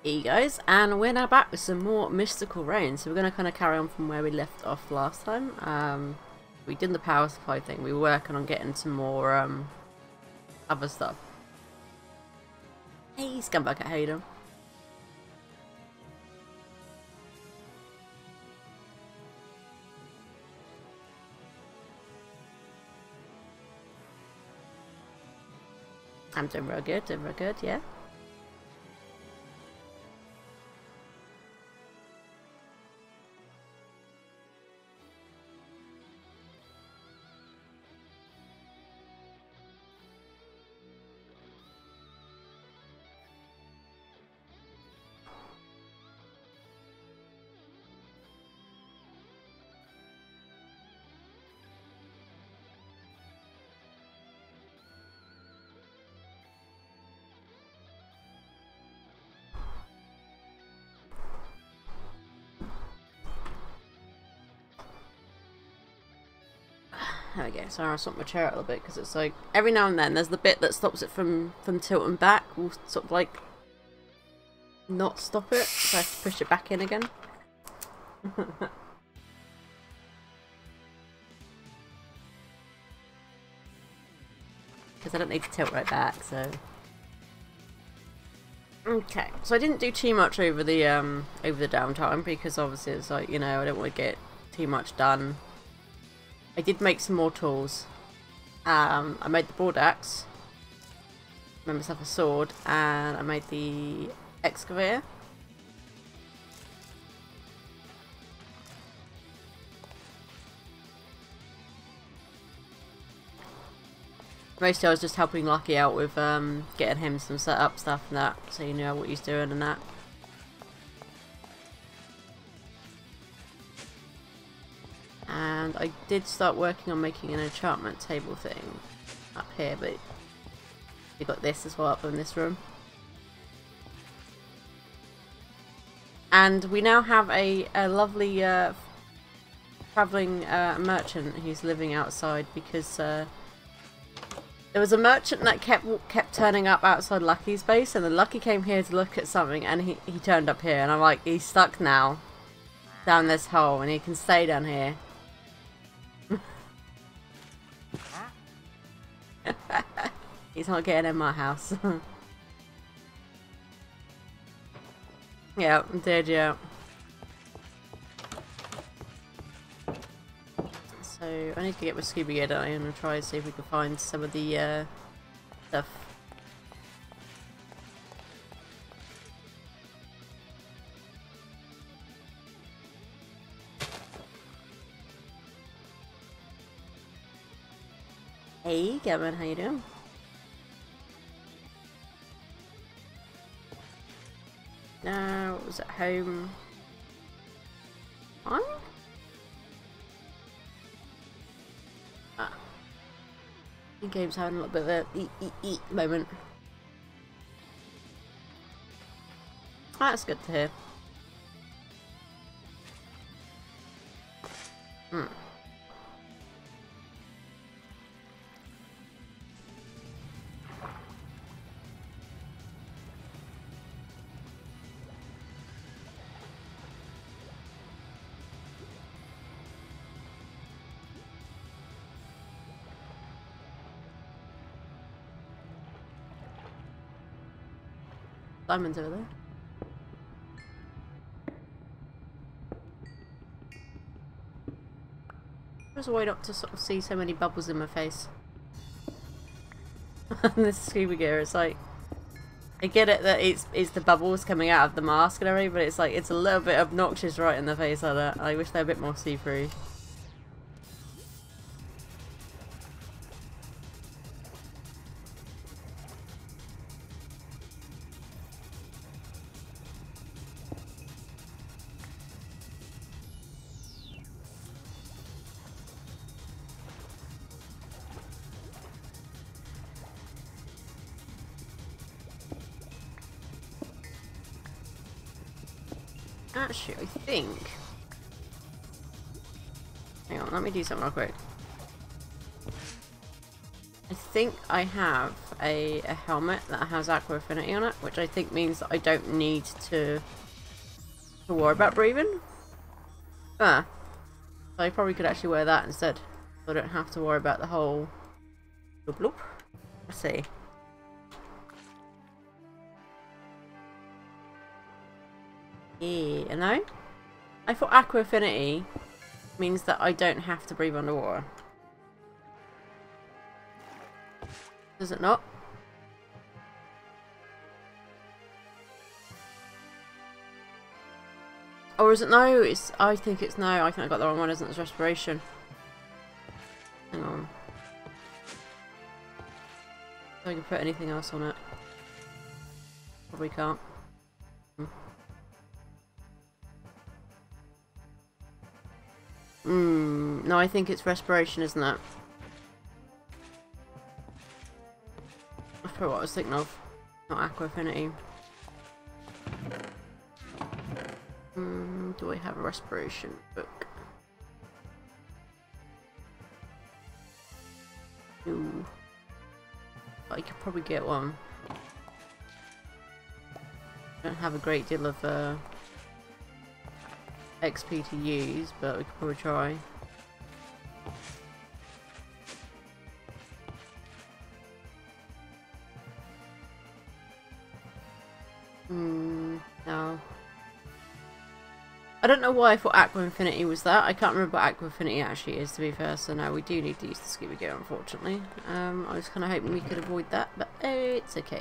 Hey guys, and we're now back with some more Mystical Reign. So we're going to kind of carry on from where we left off last time. We did the power supply thing. We were working on getting some more other stuff. Hey Scumbag, how you doing? I'm doing real good, yeah. There we go, so I'll swap my chair a little bit because it's like every now and then there's the bit that stops it from tilting back will sort of like not stop it, so I have to push it back in again. Because I don't need to tilt right back, so. Okay, so I didn't do too much over the downtime because obviously it's like, you know, I don't want to get too much done. I did make some more tools. I made the broad axe, made myself a sword, and I made the excavator. Mostly I was just helping Lucky out with getting him some setup stuff and that, so you know what he's doing and that. And I did start working on making an enchantment table thing up here, but you got this as well up in this room. And we now have a lovely travelling merchant who's living outside because there was a merchant that kept turning up outside Lucky's base, and then Lucky came here to look at something, and he turned up here, and I'm like, he's stuck now down this hole, and he can stay down here. He's not getting in my house. Yeah, I did, yeah. So I need to get my scuba gear down and try and see if we can find some of the stuff. Hey Gavin, how you doing? Now, was it home? On? Ah. The game's having a little bit of a eat moment. That's good to hear. Simon's over there. There's a way not to sort of see so many bubbles in my face. This scuba gear, it's like, I get it that it's the bubbles coming out of the mask and everything, but it's like, it's a little bit obnoxious right in the face like that. I wish they were a bit more see-through. Actually, I think... Hang on, let me do something real quick. I think I have a helmet that has Aqua Affinity on it, which I think means that I don't need to worry about breathing. So I probably could actually wear that instead, so I don't have to worry about the whole bloop bloop. Let's see. Yeah, no? I thought Aqua Affinity means that I don't have to breathe underwater. Does it not? Or is it no? I think it's no. I think I got the wrong one, isn't it? It's respiration. Hang on. So I can put anything else on it. Probably can't. No, I think it's respiration, isn't it? That's probably what I was thinking of. Not Aqua Affinity. Do I have a respiration book? Ooh. I could probably get one. I don't have a great deal of XP to use, but we could probably try. No. I don't know why I thought Aqua Affinity was that. I can't remember what Aqua Affinity actually is, to be fair, so no, we do need to use the scuba gear, unfortunately. I was kind of hoping we could avoid that, but it's okay.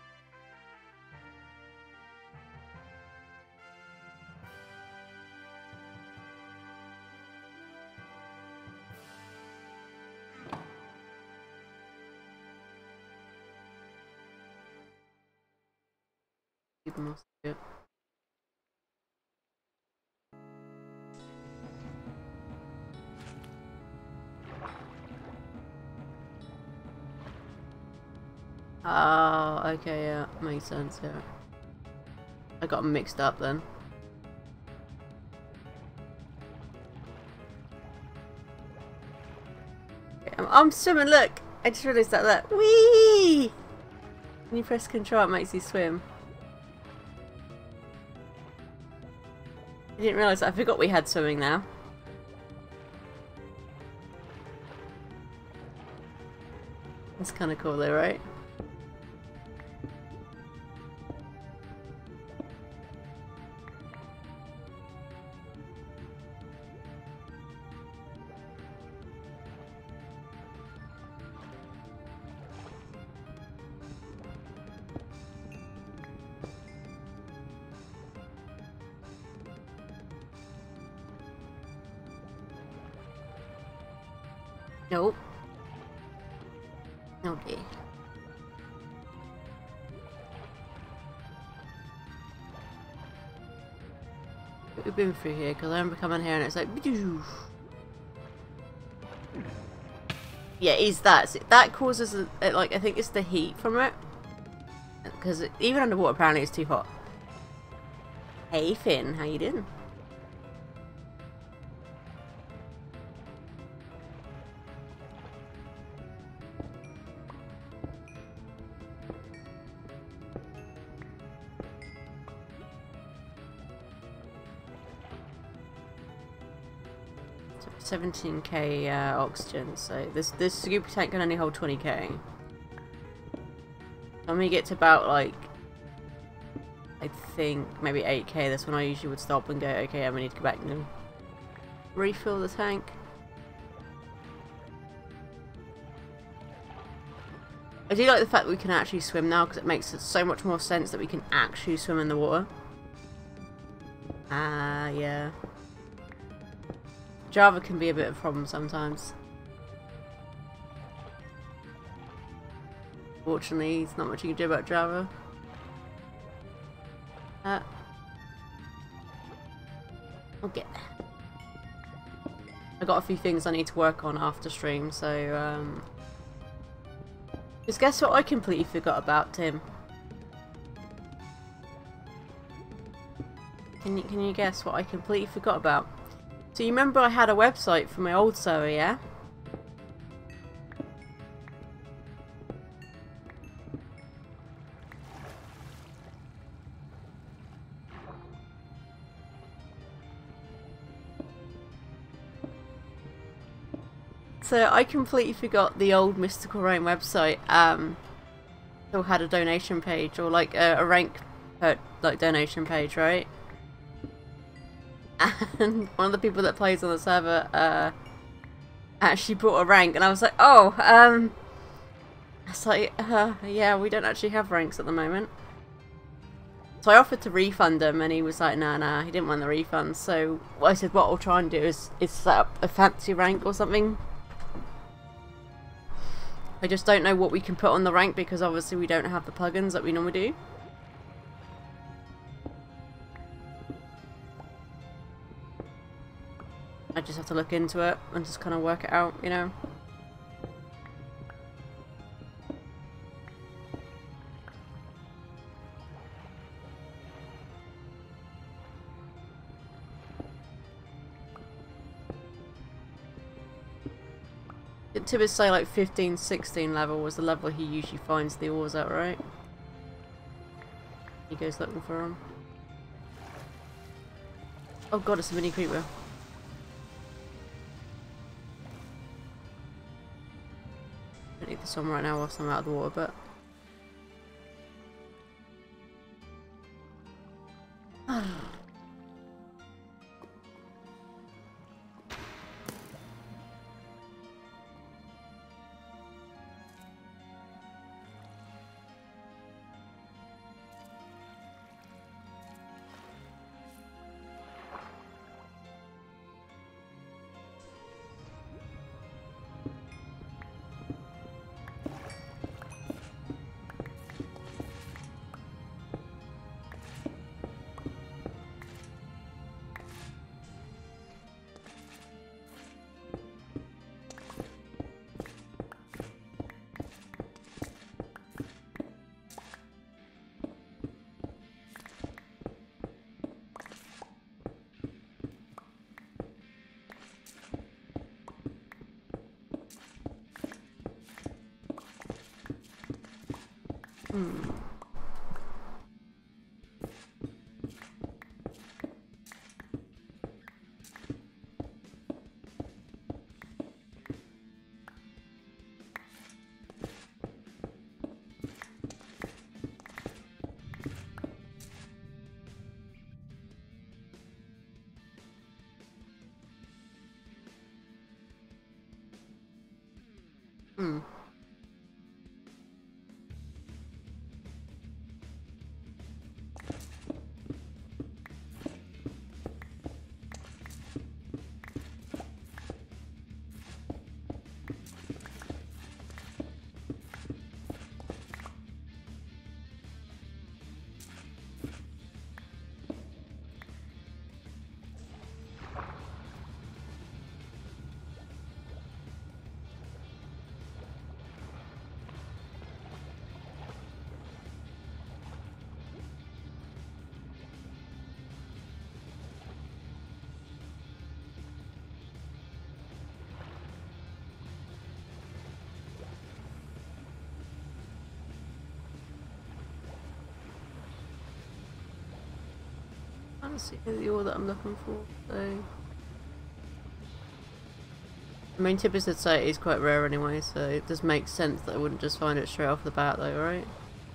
Oh, okay, yeah, makes sense, yeah. I got them mixed up then. Okay, I'm swimming, look! I just realised that, look. Whee! When you press control, it makes you swim. I didn't realise that. I forgot we had swimming now. That's kind of cool though, right? Nope. Okay. We've been through here because I remember coming here and it's like, yeah, is that that causes like I think it's the heat from it, because even underwater apparently it's too hot. Hey Finn, how you doing? So 17k oxygen, so this scuba tank can only hold 20k. When we get to about like, I think maybe 8k, that's when I usually would stop and go, okay, we need to go back and refill the tank. I do like the fact that we can actually swim now, because it makes so much more sense that we can actually swim in the water. Yeah. Java can be a bit of a problem sometimes. Fortunately, there's not much you can do about Java. Okay. I got a few things I need to work on after stream, so just guess what I completely forgot about, Tim? Can you guess what I completely forgot about? So you remember I had a website for my old server, yeah? So I completely forgot the old Mystical Rain website still had a donation page, or like a rank per like donation page, right? And one of the people that plays on the server actually brought a rank, and I was like, oh, it's like, yeah, we don't actually have ranks at the moment. So I offered to refund him, and he was like, nah, he didn't want the refund. So I said, what I'll try and do is set up a fancy rank or something. I just don't know what we can put on the rank, because obviously we don't have the plugins that we normally do. I just have to look into it and just kind of work it out, you know? Did Tibbers say like 15, 16 level was the level he usually finds the ores at, right? He goes looking for them. Oh god, it's a mini creeper. I don't need this on right now whilst I'm out of the water, but... I don't see the ore that I'm looking for, so... I mean, Tibbers did say it is quite rare anyway, so it does make sense that I wouldn't just find it straight off the bat though, right?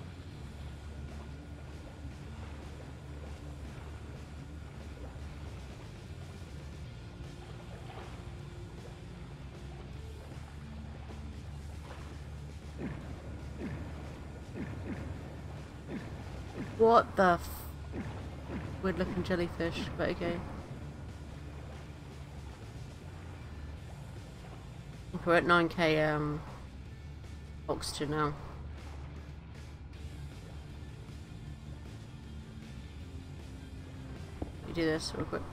What the f... Weird looking jellyfish, but okay. We're at 9k oxygen now. You do this real quick.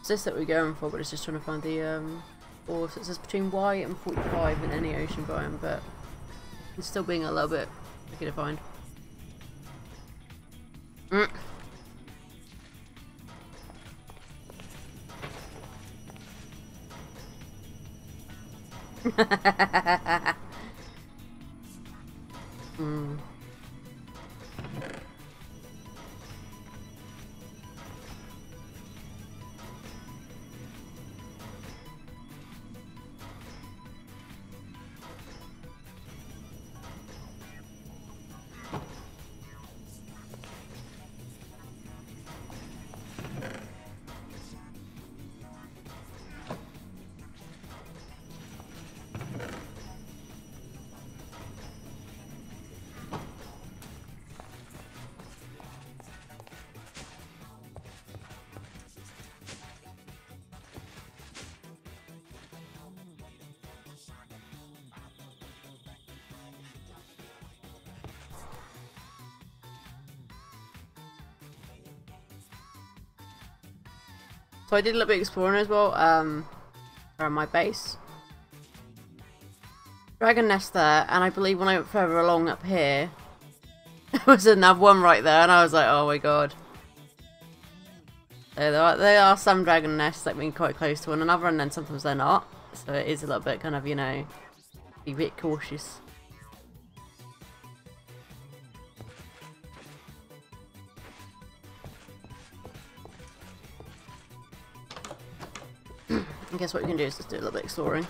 It's this that we're going for, but it's just trying to find the ore. So it says between Y and 45 in any ocean biome, but it's still being a little bit tricky to find. So I did a little bit of exploring as well, around my base. Dragon nest there, and I believe when I went further along up here, there was another one right there, and I was like, oh my god. So there are some dragon nests that being quite close to one another, and then sometimes they're not. So it is a little bit kind of, you know, be a bit cautious. I guess what you can do is just do a little bit of exploring.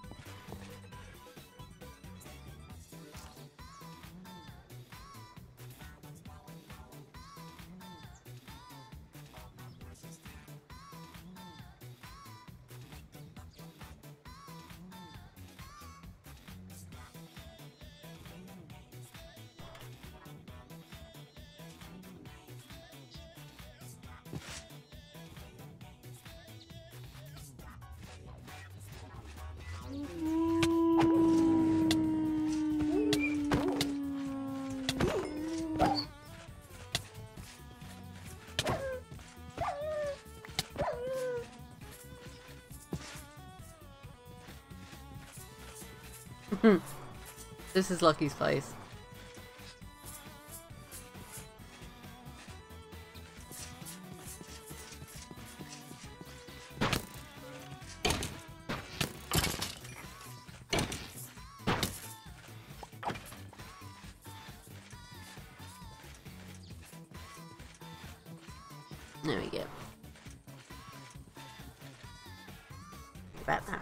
This is Lucky's place. There we go. About that.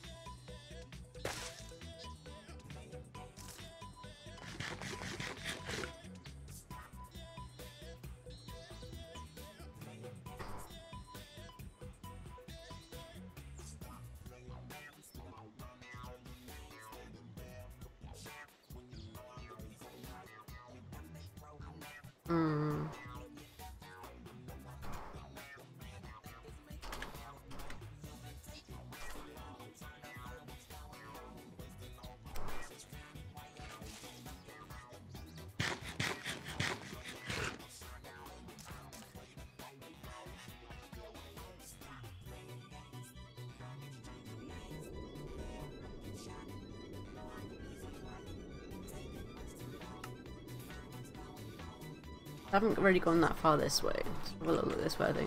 I haven't really gone that far this way. Let's have a little look this way, I think.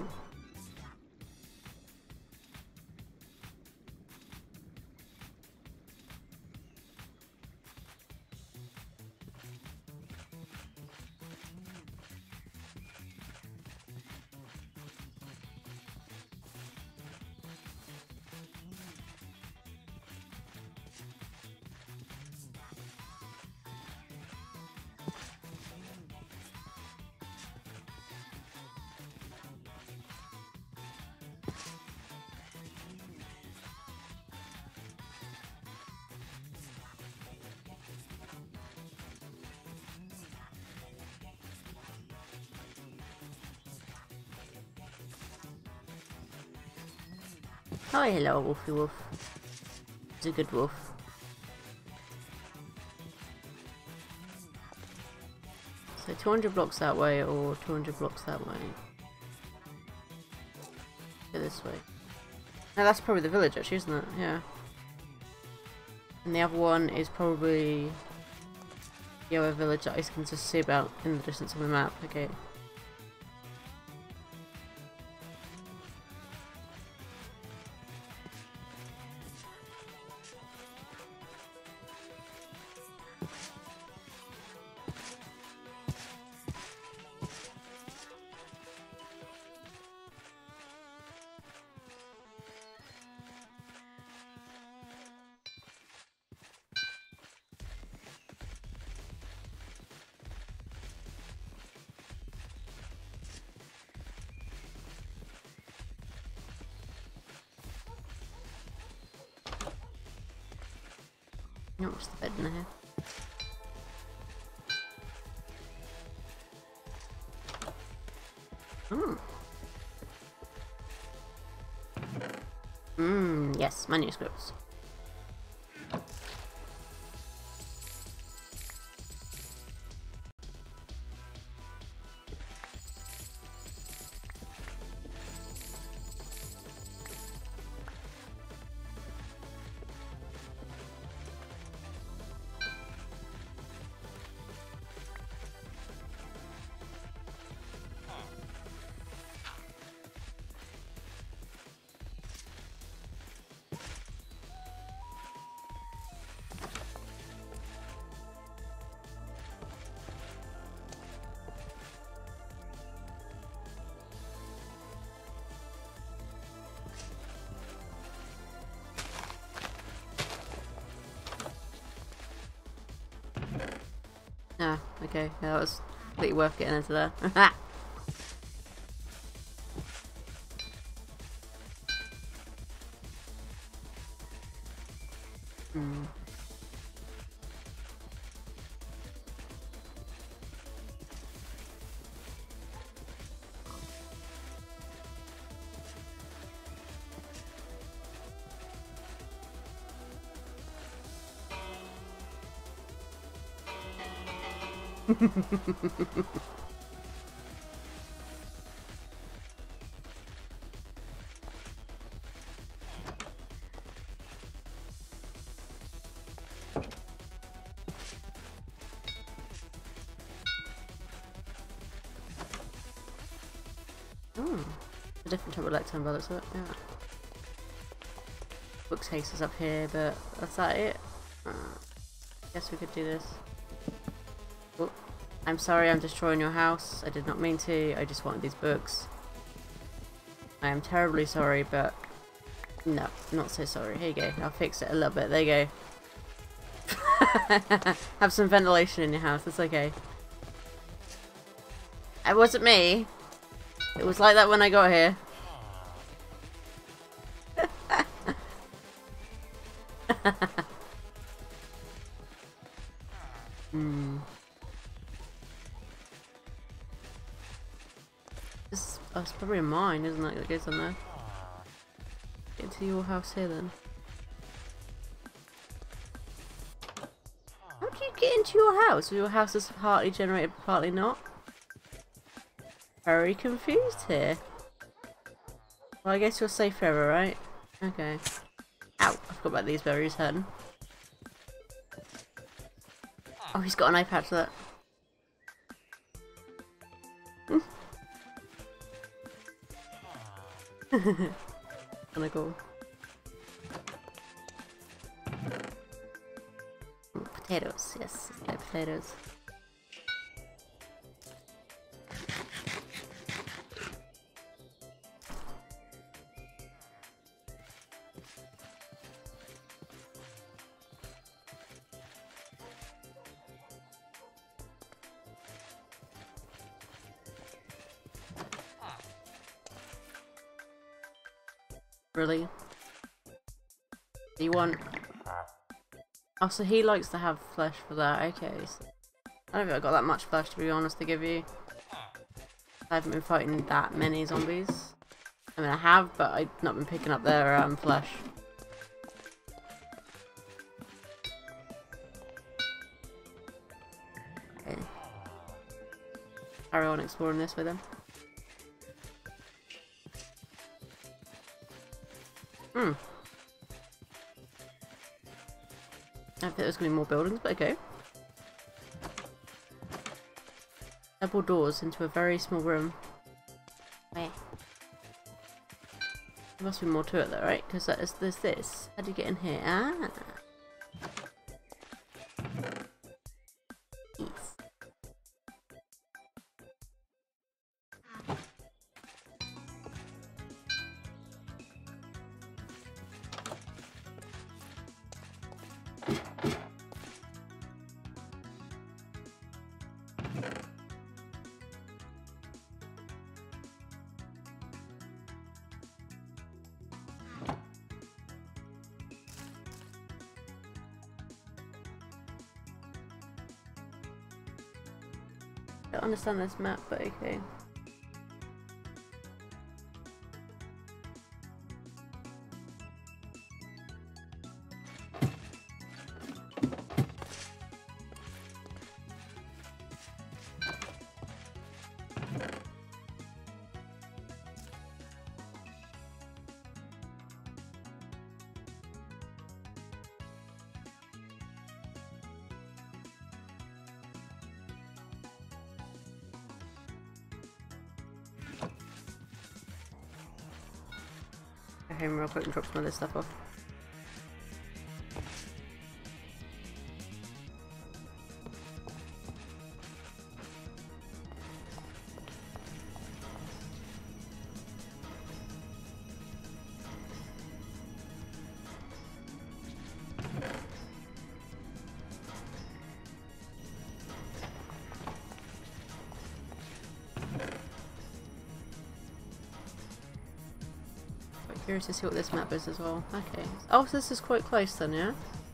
Oh, hello, Wolfie Wolf. He's a good wolf. So 200 blocks that way or 200 blocks that way. Go this way. No, that's probably the village actually, isn't it? Yeah. And the other one is probably the other village that I can just see about in the distance on the map. Okay. Not much the bed in here. Yes, manuscripts. Ah, okay. Yeah, that was completely worth getting into there. A different type of lectern by the looks of it, yeah. Book case is up here, but that's that it? Guess we could do this. Oh, I'm sorry I'm destroying your house. I did not mean to. I just wanted these books. I am terribly sorry, but no, not so sorry. Here you go. I'll fix it a little bit. There you go. Have some ventilation in your house. It's okay. It wasn't me. It was like that when I got here. It's probably a mine, isn't it, that goes on there? Get into your house here then. How do you get into your house? Your house is partly generated, partly not? Very confused here. Well, I guess you're safe forever, right? Okay. Ow, I forgot about these berries, hun. Oh, he's got an eye patch for that. Kinda cool. Ooh, potatoes, yes, like potatoes. Really? Do you want... Oh, so he likes to have flesh for that. Okay. So I don't think I've got that much flesh, to be honest, to give you. I haven't been fighting that many zombies. I mean, I have, but I've not been picking up their flesh. Okay. Carry on exploring this with him. Hmm. I think there's gonna be more buildings, but okay. Double doors into a very small room. Where? There must be more to it though, right? Because there's this. How do you get in here? Ah. Yes. I don't understand this map, but okay. Go home real quick and drop some of this stuff off. Curious to see what this map is as well. Okay. Oh, so this is quite close then, yeah?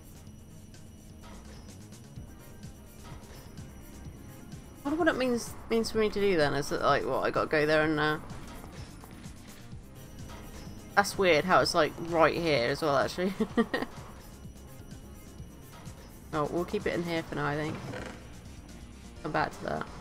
I wonder what it means for me to do then. Is it like, what, I gotta go there and that's weird how it's like right here as well actually. Oh, we'll keep it in here for now, I think. Come back to that.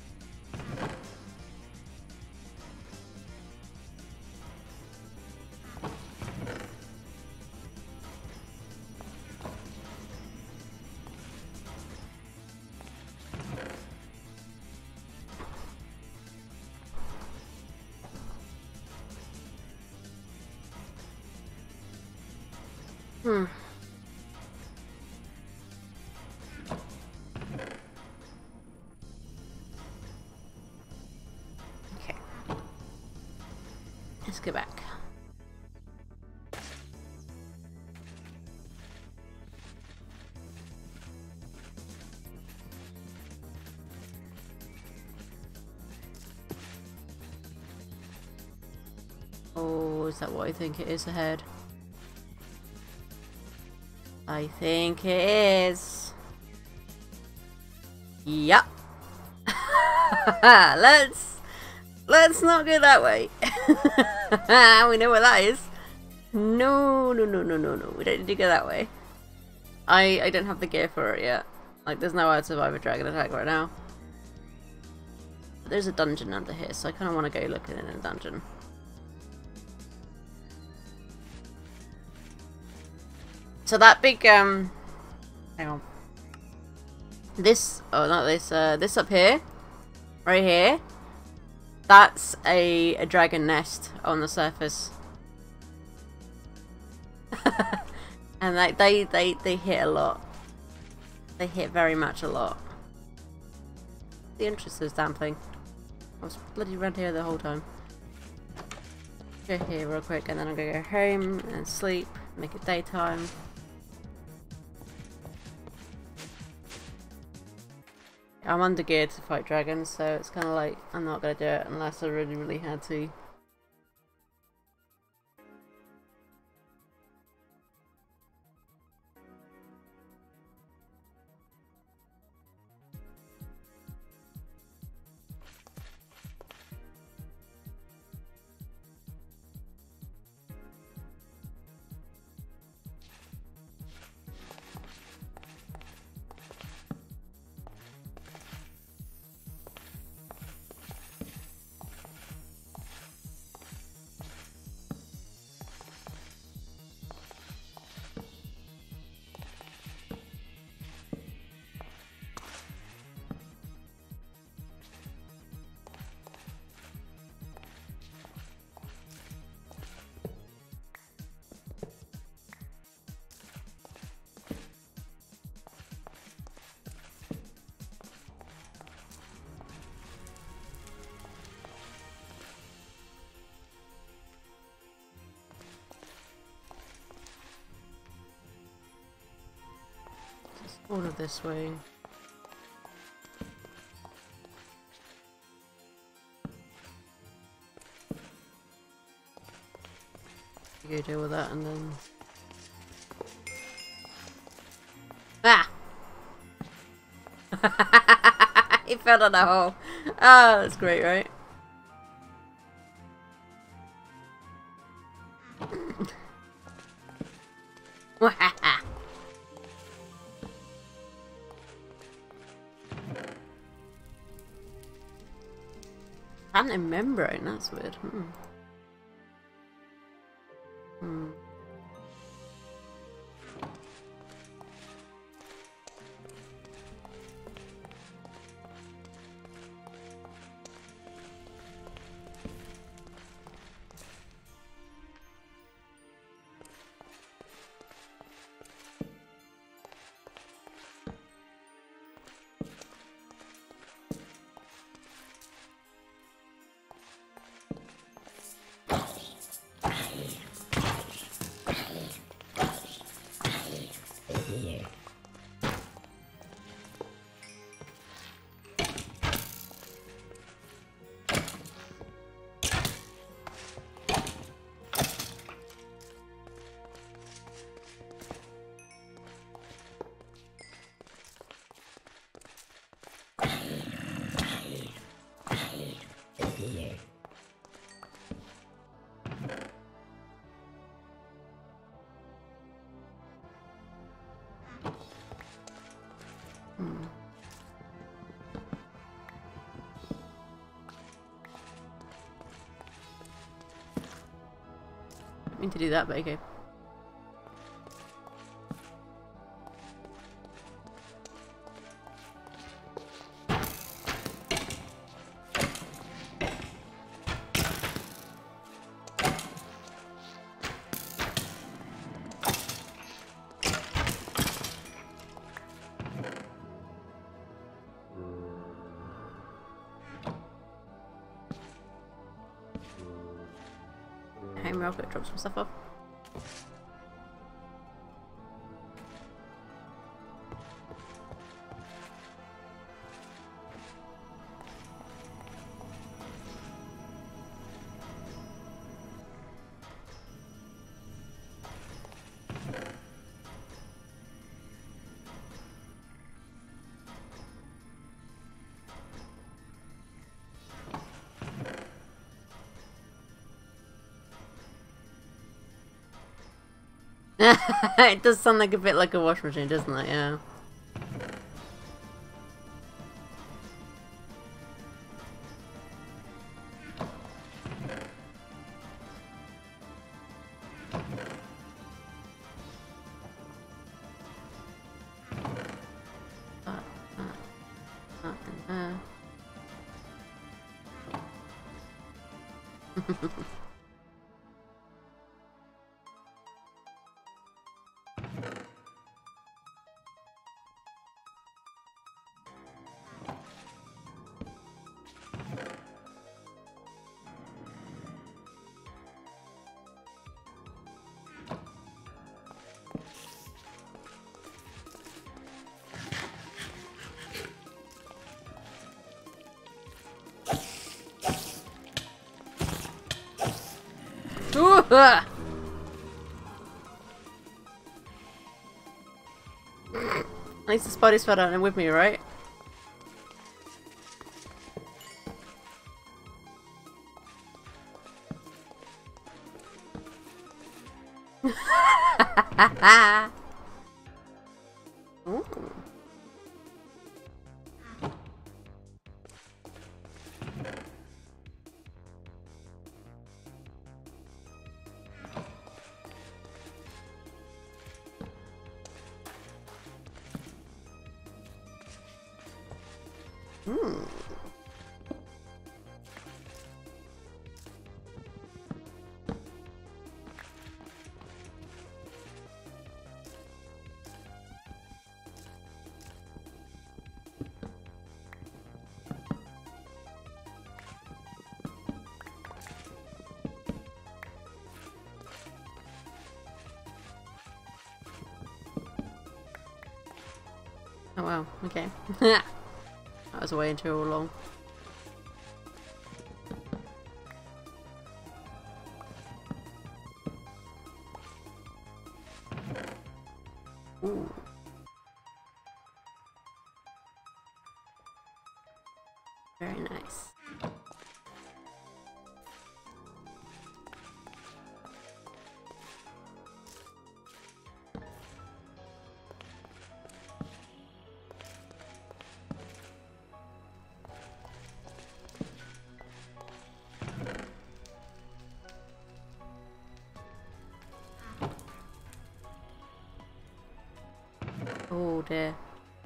Hmm. Okay. Let's go back. Oh, is that what I think it is ahead? I think it is. Yep. Let's not go that way. We know what that is. No. We don't need to go that way. I don't have the gear for it yet. Like, there's no way I'd survive a dragon attack right now. But there's a dungeon under here, so I kind of want to go looking in a dungeon. So that big, hang on. This, oh not this, this up here, right here, that's a dragon nest on the surface. And like, they hit a lot. They hit very much a lot. The interest of this damn thing. I was bloody around here the whole time. Go here real quick and then I'm gonna go home and sleep, make it daytime. I'm under geared to fight dragons, so it's kind of like I'm not going to do it unless I really had to. All of this way. You go deal with that and then... Ah! He fell down a hole. Ah, that's great, right? Phantom membrane, that's weird. Didn't mean to do that, but okay. Hang real quick, drop some stuff off. It does sound like a bit like a wash machine, doesn't it? Yeah. At least the spiders fell down and with me, right? Ooh. wow, okay. That was way into all along. Ooh. Very nice. Oh dear.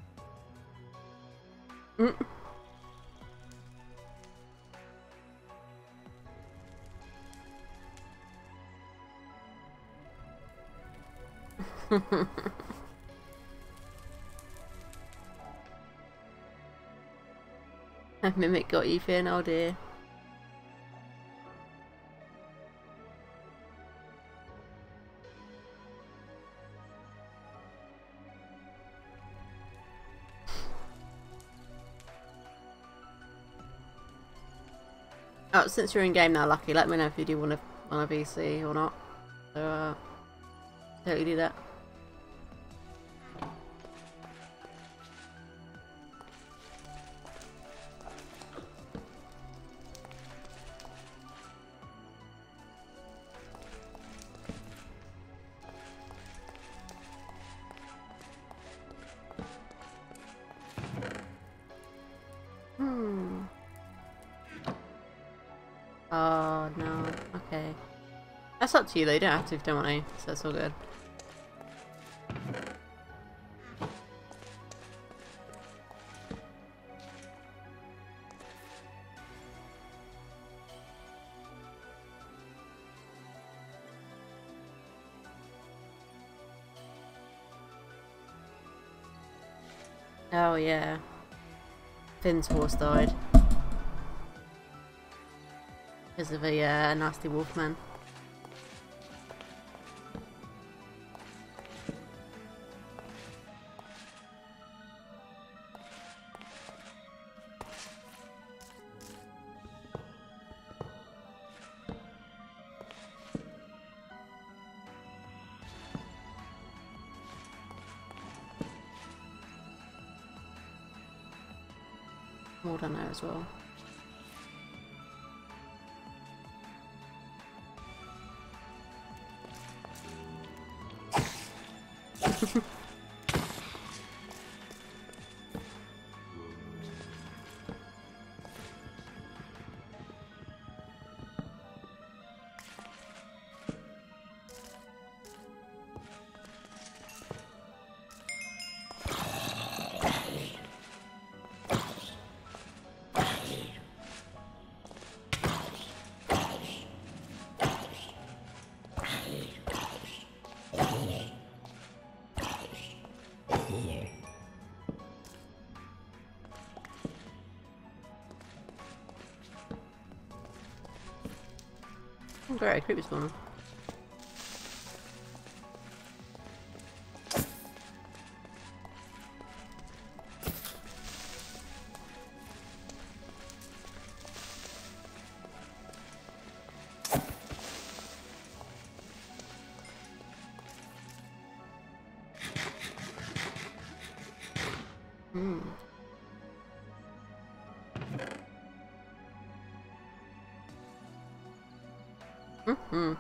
Mm. Mimic got you, Finn, oh dear. Oh, since you're in game now, Lucky, let me know if you do want a VC or not. So, totally do that. Oh no, okay. That's up to you though, you don't have to if you don't want to, so it's all good. Oh yeah. Finn's horse died. Because of a nasty wolfman. More down there as well. Oh, great, creepy spawner. Mm-hmm.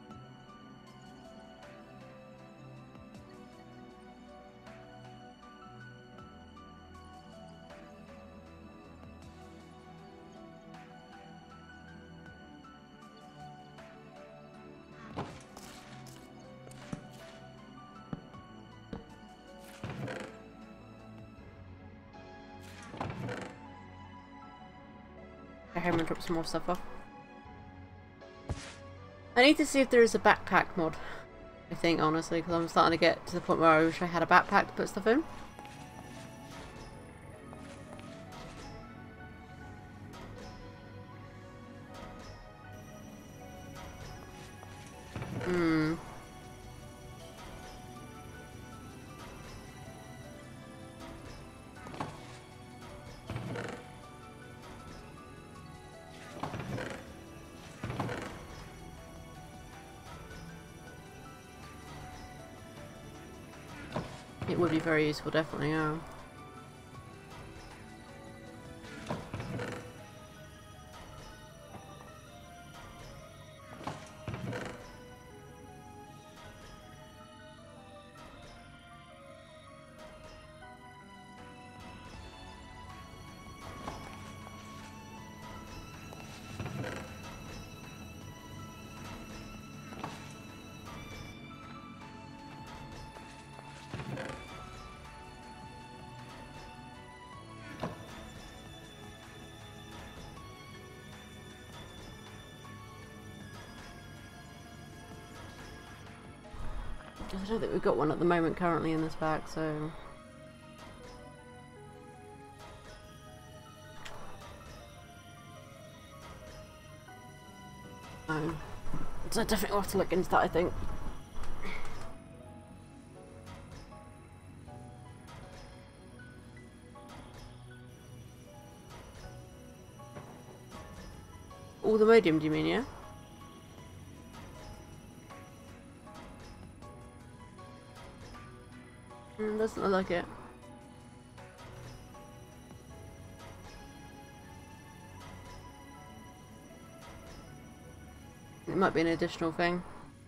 I'm gonna drop some more stuff off. I need to see if there is a backpack mod. I think, honestly, because I'm starting to get to the point where I wish I had a backpack to put stuff in. It would be very useful, definitely, yeah. I don't think we've got one at the moment currently in this pack, so... So I definitely will have to look into that, I think. All the Modium, do you mean, yeah? Doesn't look like it. It might be an additional thing.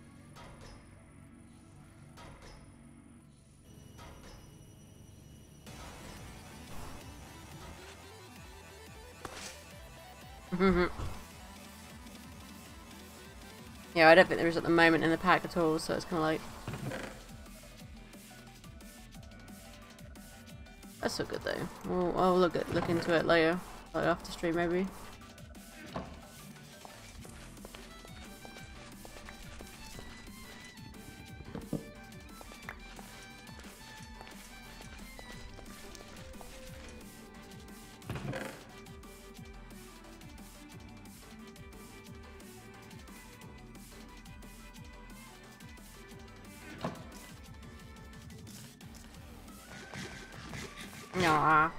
Yeah, I don't think there is at the moment in the pack at all, so it's kind of like... That's so good though. I'll look into it later, like after stream maybe. Aww.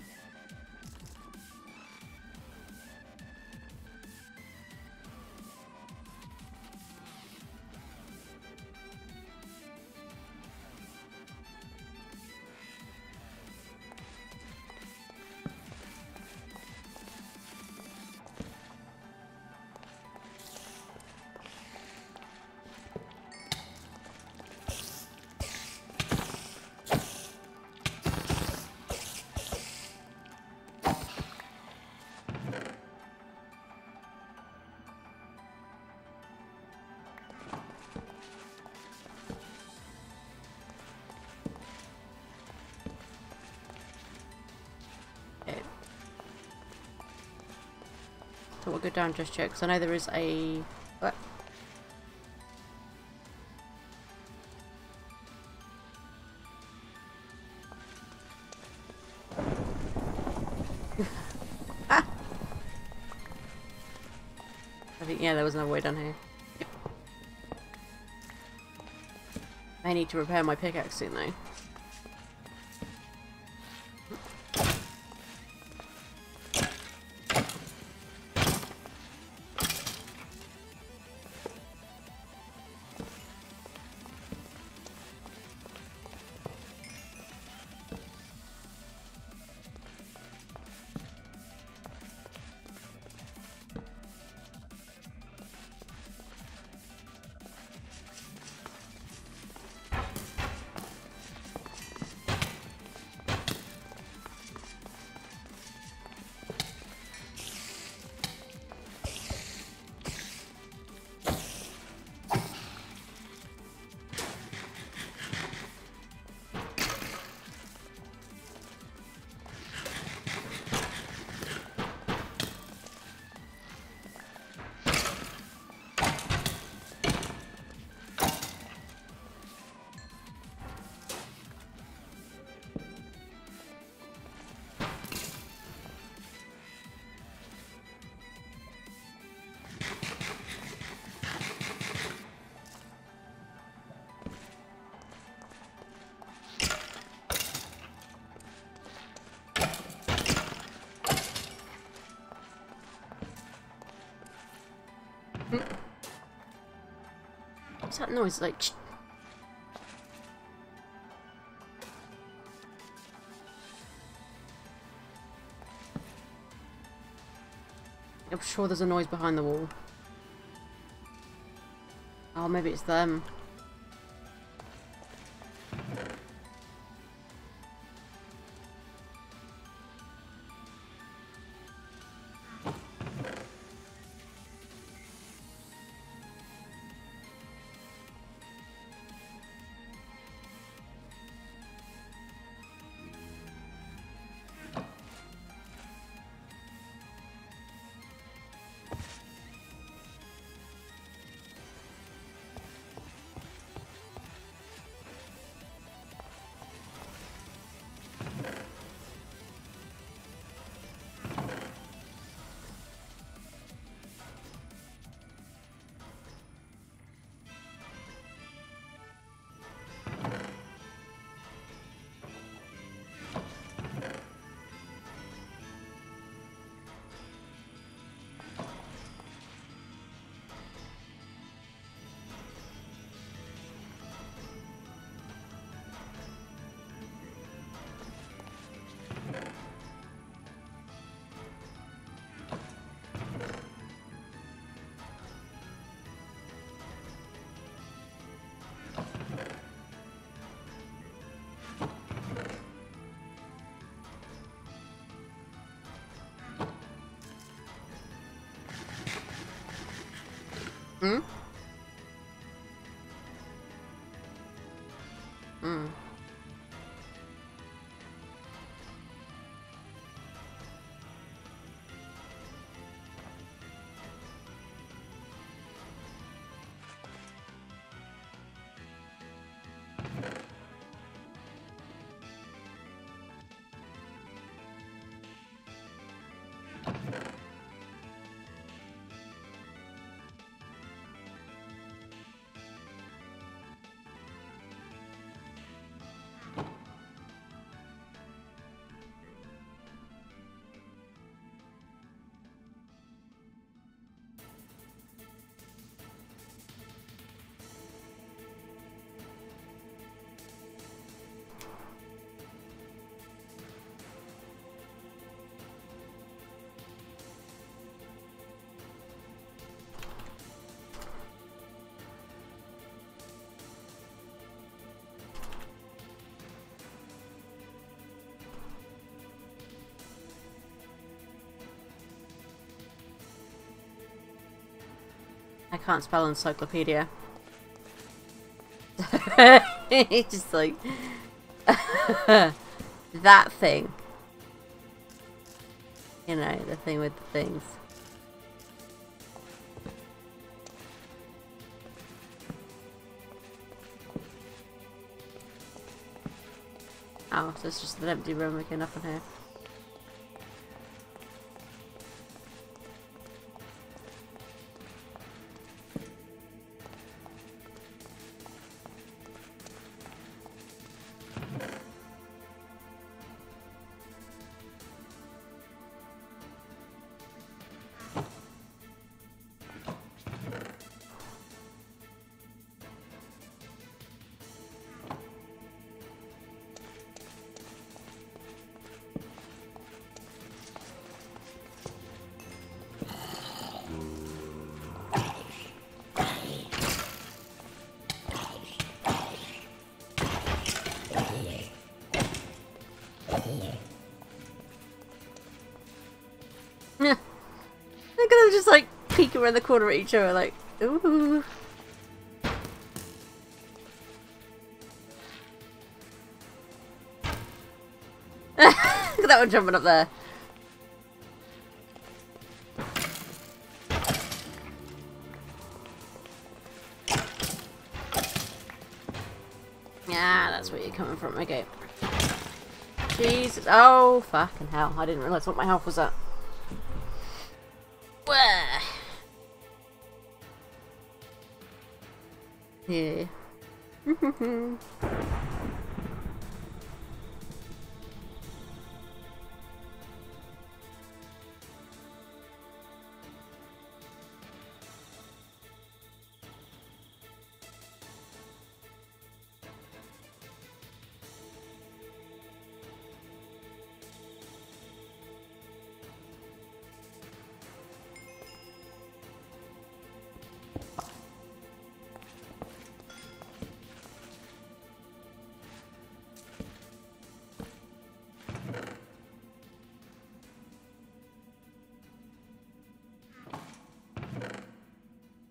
So we'll go down just yet, because I know there is a... What? Ah! I think, yeah, there was another way down here. I need to repair my pickaxe soon, though. What's that noise? Like... I'm sure there's a noise behind the wall. Oh, maybe it's them. Hmm? Hmm. I can't spell encyclopedia. It's just like that thing. You know, the thing with the things. Oh, so it's just an empty room looking up in here. Yeah. They're gonna just like peek around the corner at each other like, ooh. Look at that one jumping up there. Yeah, that's where you're coming from. Okay. Jesus. Oh, fucking hell. I didn't realise what my health was at. Where? Yeah.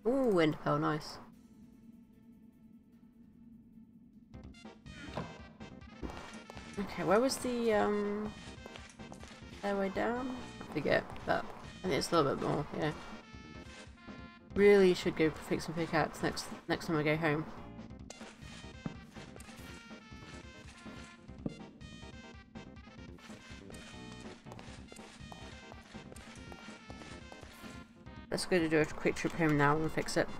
Ooh, wind pearl, nice. Okay, where was the stairway down? I forget, but I think it's a little bit more, yeah. Really should go fix some pickaxe next time I go home. Let's go to do a quick trip home now and fix it.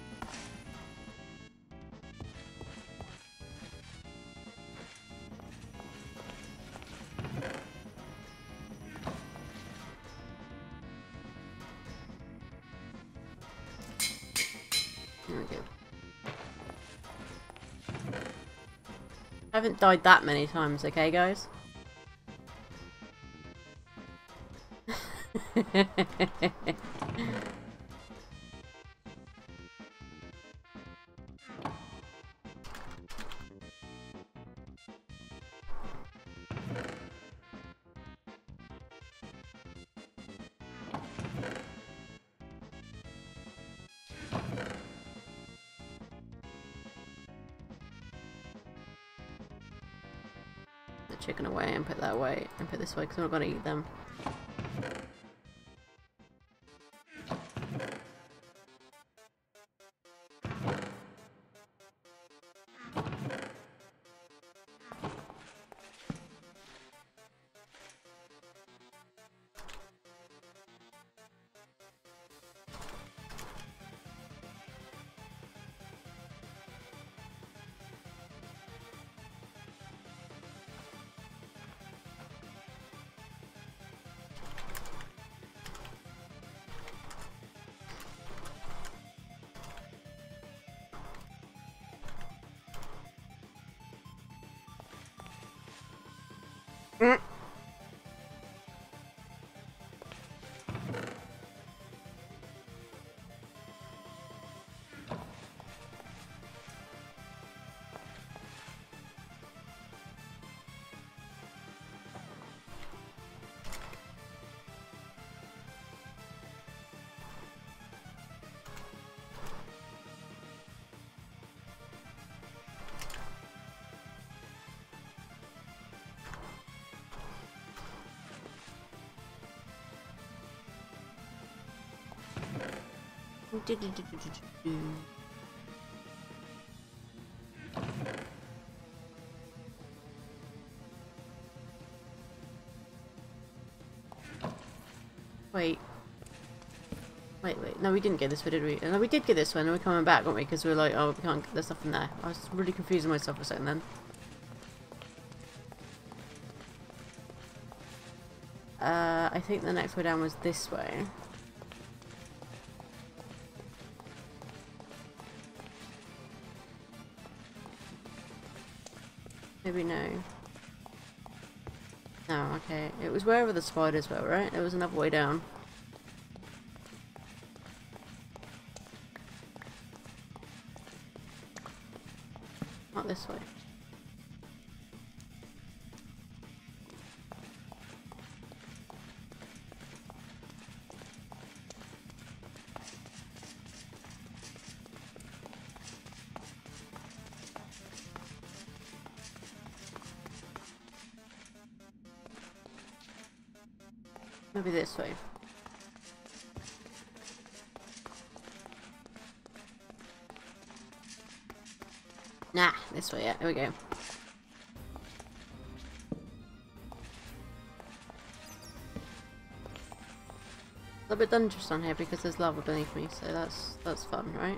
There we go. I haven't died that many times, okay guys? The chicken away and put that away and put this way because I'm not going to eat them. Wait. Wait. No, we didn't get this one, did we? No, we did get this one, and we're coming back, weren't we? Because we were like, oh, we can't get the stuff in there. I was really confusing myself for a second then. I think the next way down was this way. Maybe no. No, okay. It was wherever the spiders were, right? There was another way down. Not this way. Maybe this way. Nah, this way, yeah, there we go. A little bit dangerous on here because there's lava beneath me, so that's fun, right?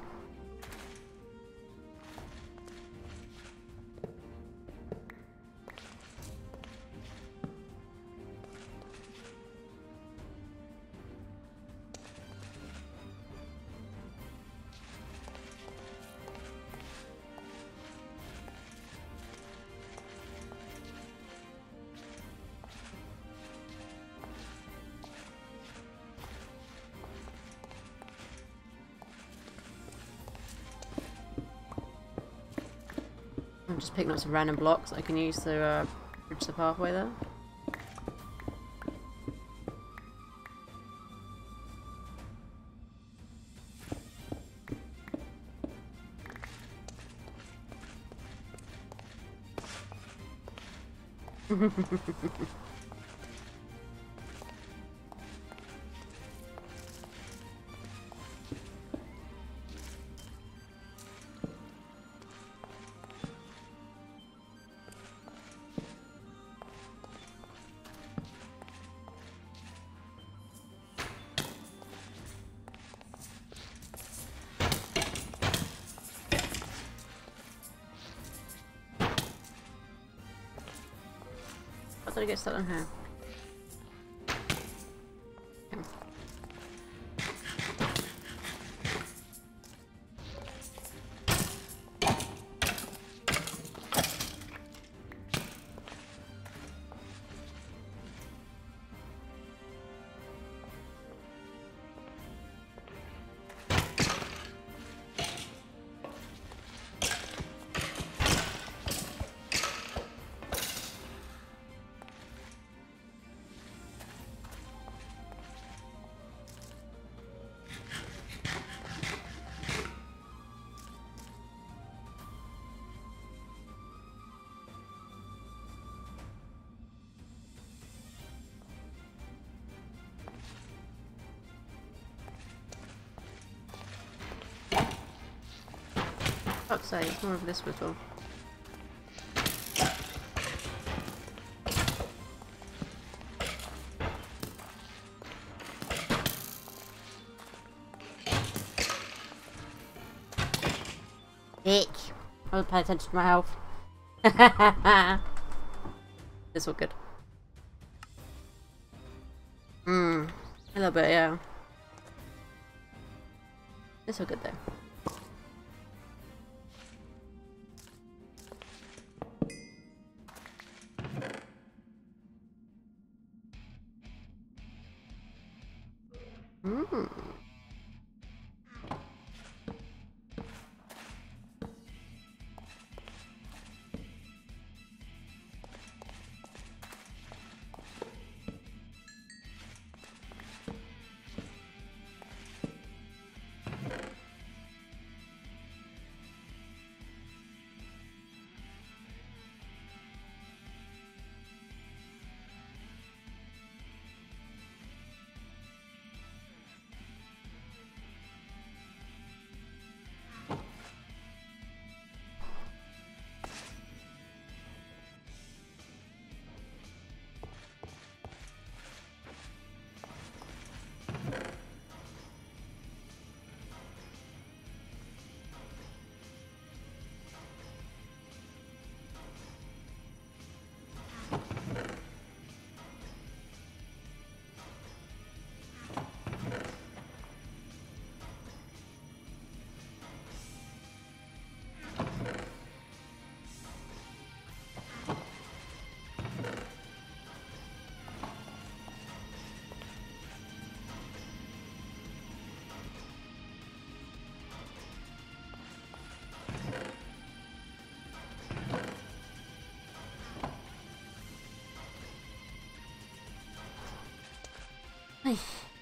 I'm just picking up some random blocks I can use to bridge the pathway there. How did I get stuck on here? Fuck's sake, it's more of this whistle. Ick. I would pay attention to my health. It's all good. A little bit, yeah. It's all good though. Ay.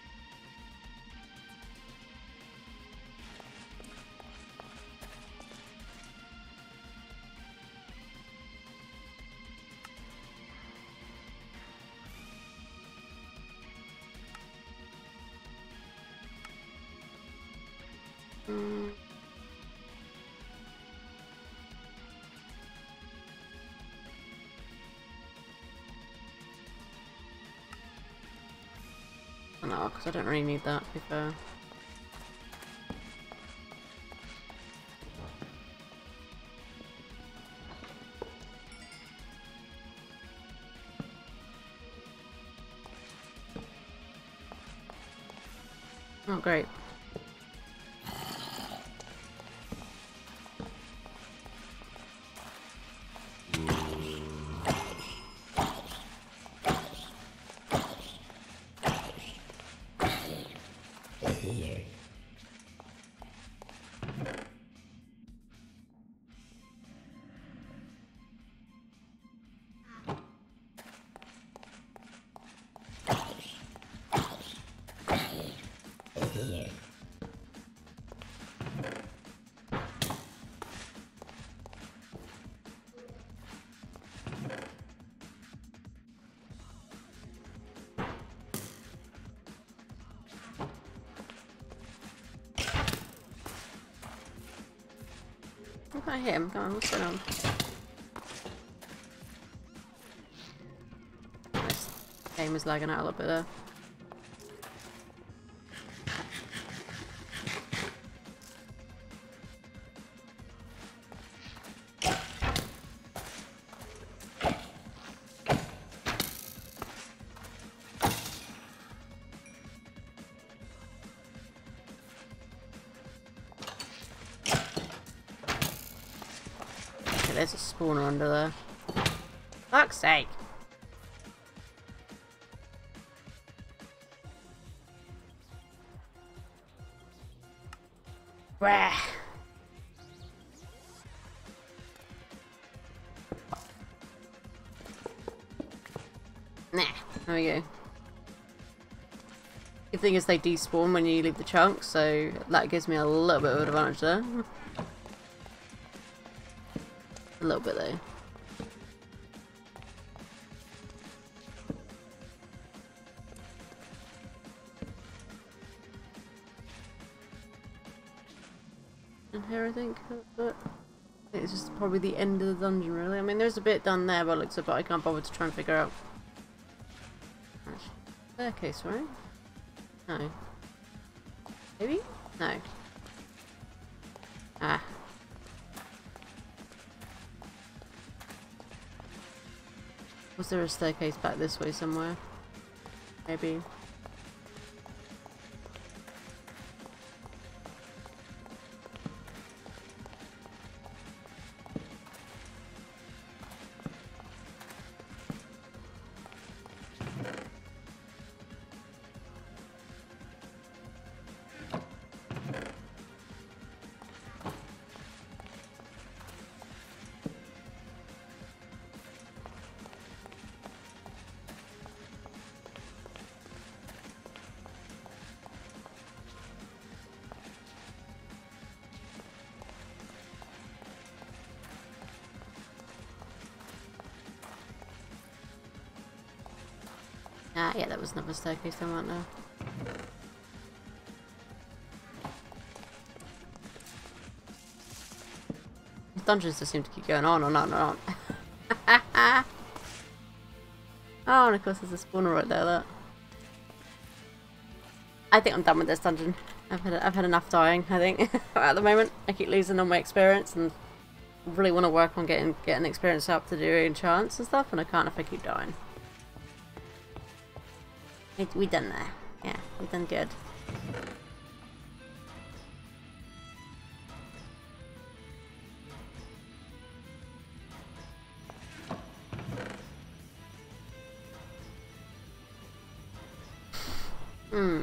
No, because I don't really need that, to be fair. Oh, great. can't hit him. Come on, what's going on? This game is lagging out a little bit there. There's a spawner under there. Fuck's sake. Rah. Nah, there we go. The thing is they despawn when you leave the chunk, so that gives me a little bit of an advantage there. A little bit though. In here, I think. But I think this is probably the end of the dungeon, really. I mean, there's a bit done there, but it looks a bit. I can't bother to try and figure out. Staircase, right? No. Maybe? No. Ah. Was there a staircase back this way somewhere? Maybe. Ah, yeah, that was another staircase down right now. These dungeons just seem to keep going on and on and on. Oh, and of course there's a spawner right there, look. I think I'm done with this dungeon. I've had enough dying, I think, at the moment. I keep losing all my experience and really want to work on getting experience up to do enchants and stuff, and I can't if I keep dying. We done there. Yeah, we done good. Hmm.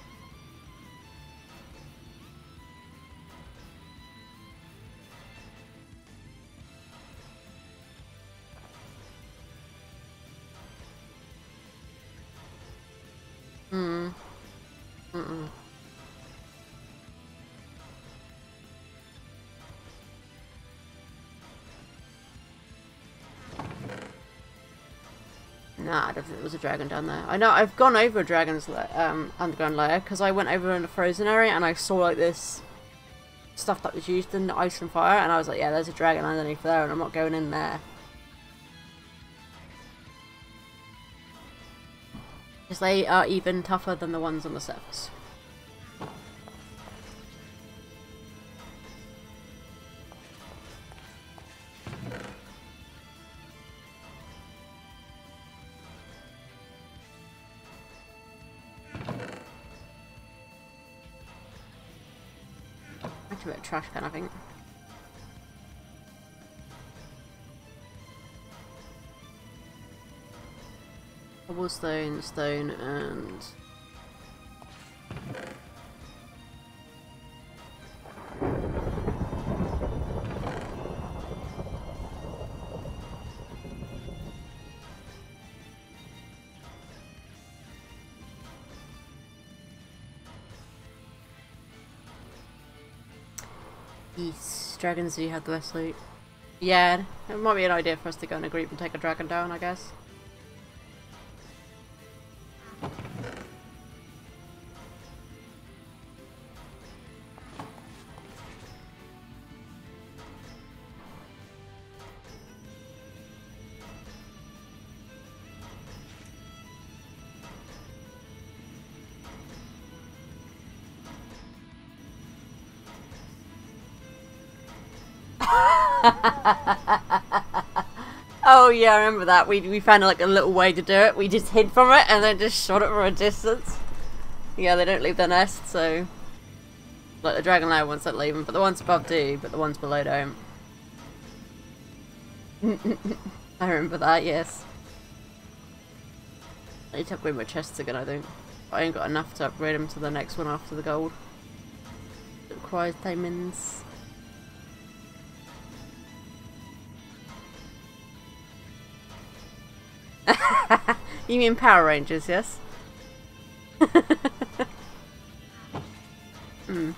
Nah, I don't think there was a dragon down there. I know I've gone over a dragon's underground lair because I went over in the frozen area and I saw like this stuff that was used in the Ice and Fire, and I was like, yeah, there's a dragon underneath there, and I'm not going in there. Because they are even tougher than the ones on the surface. A bit of trash can, I think. Cobblestone, stone, and these dragons do have the best loot. Yeah, it might be an idea for us to go in a group and take a dragon down, I guess. Oh yeah, I remember that. We found like a little way to do it. We just hid from it and then just shot it from a distance. Yeah, they don't leave their nest, so like the dragon lair ones don't leave them, but the ones above do, but the ones below don't. I remember that, yes. I need to upgrade my chests again, I think. But I ain't got enough to upgrade them to the next one after the gold. It requires diamonds. You mean Power Rangers, yes? Hmm.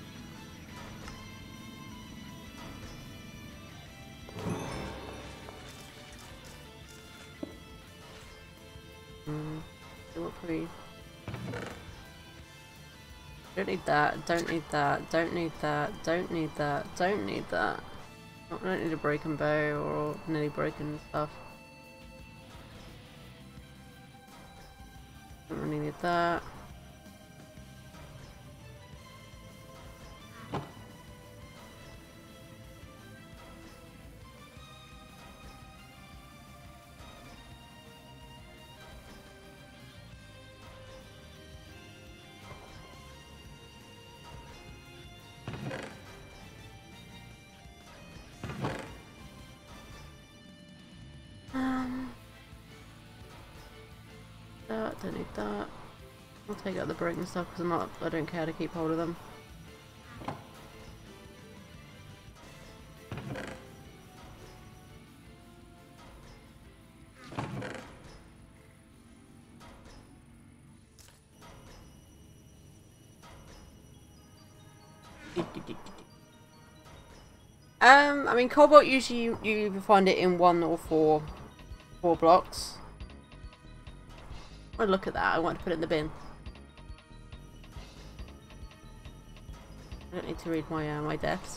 Don't need that, don't need that, don't need that, don't need that, don't need that. I don't need a broken bow or nearly broken stuff. Don't really need that. Don't need that. I'll take out the broken stuff because I don't care to keep hold of them. I mean, cobalt usually you either find it in 1 or 4 blocks. Oh, look at that! I want to put it in the bin. I don't need to read my my deaths.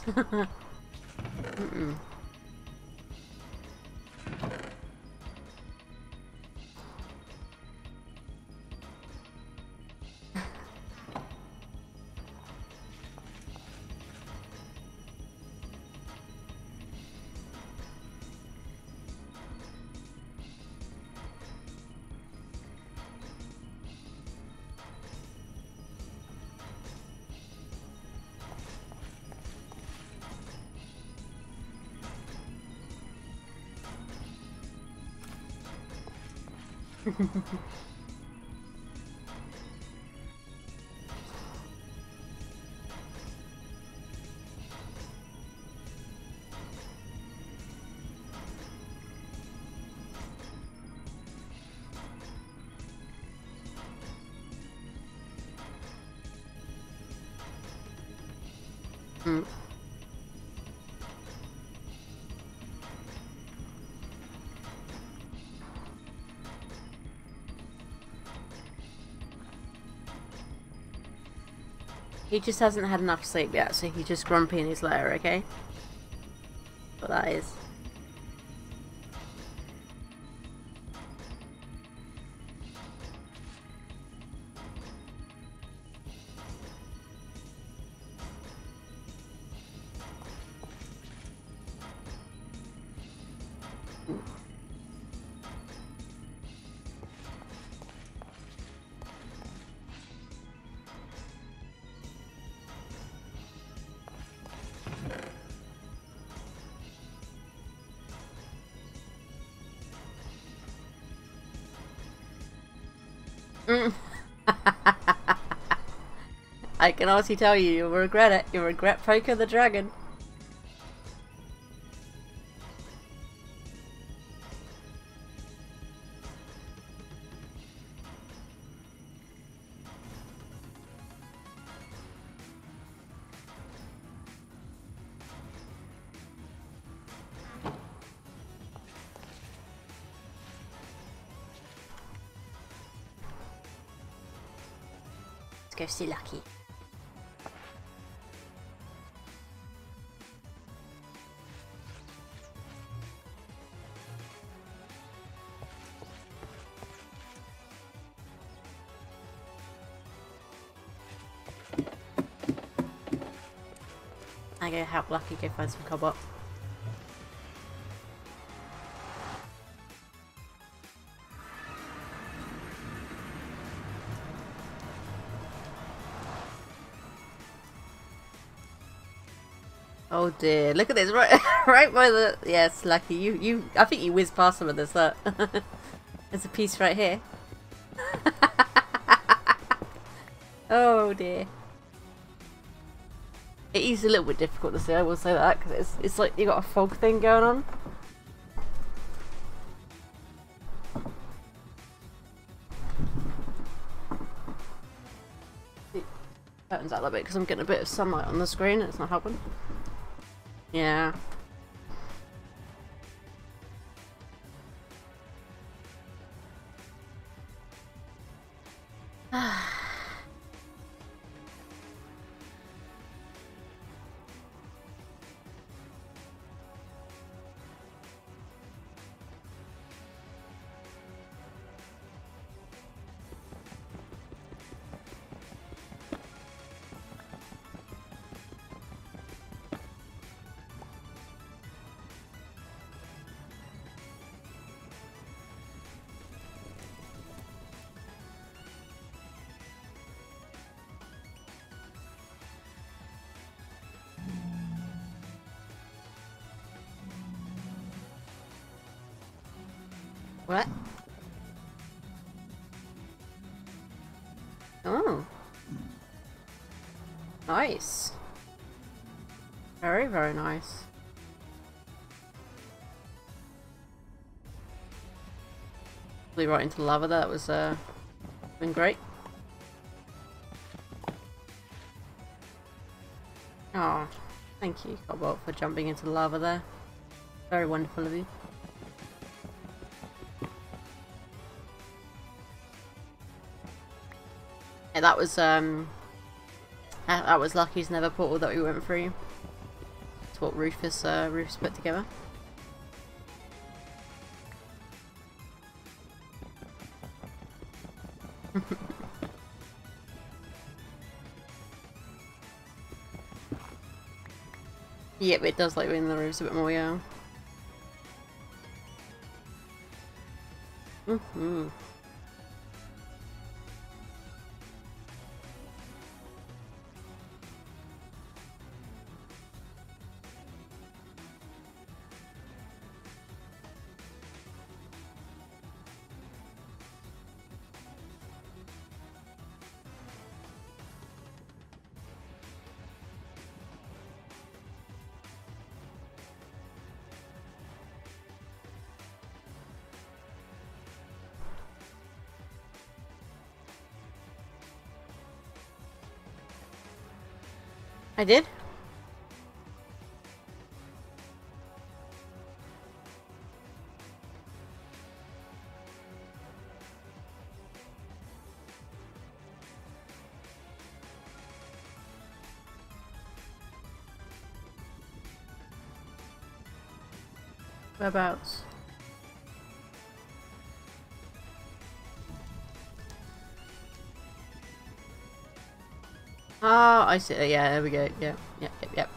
He just hasn't had enough sleep yet, so he's just grumpy in his lair, okay? What that is. I can honestly tell you, you'll regret it. You'll regret Poker the Dragon. Let's go see Lucky. I go help Lucky go find some cobalt. Oh dear, look at this, right right by the... Yes, Lucky, you I think you whizzed past some of this, look. There's a piece right here. Oh dear. It is a little bit difficult to see, I will say that, because it's like you got a fog thing going on. Curtains out a little bit because I'm getting a bit of sunlight on the screen and it's not helping. Yeah. What? Oh. Nice. Very, very nice. Flew right into the lava there. That was been great. Oh, thank you, Cobalt, for jumping into the lava there. Very wonderful of you. Yeah, that was Lucky's Nether portal that we went through. It's what Rufus put together. Yep, it does like being in the roofs a bit more, yeah. Mm-hmm. I did? Whereabouts? Oh, I see. Yeah, there we go. Yeah, yep.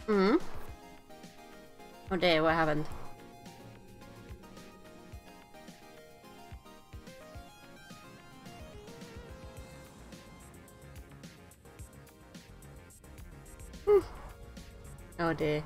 Hmm? Oh dear, what happened? Oh dear.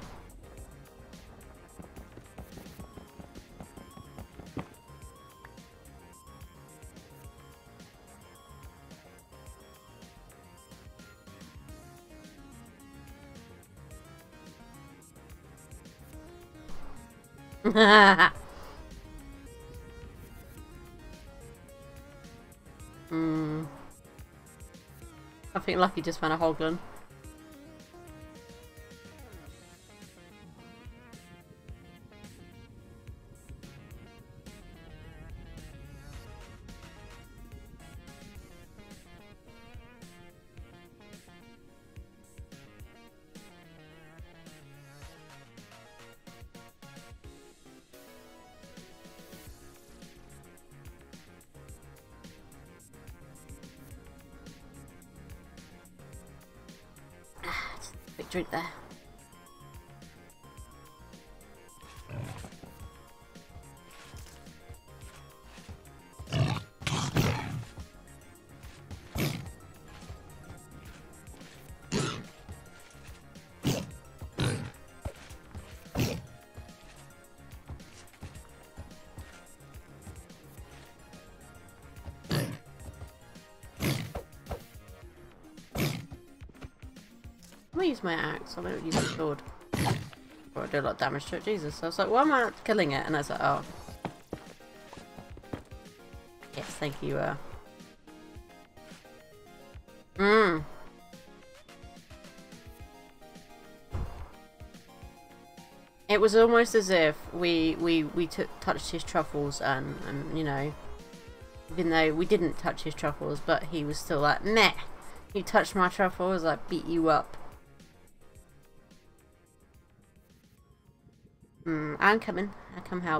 Hmm. I think Lucky just found a Hoglin. Just a quick drink there. I'm gonna use my axe, I don't use my sword. Or I do a lot of damage to it, Jesus. I was like, why am I not killing it? And I was like, oh. Yes, thank you, It was almost as if we touched his truffles and, you know, even though we didn't touch his truffles, but he was still like, meh, you touched my truffles, I beat you up. I'm coming. I come help.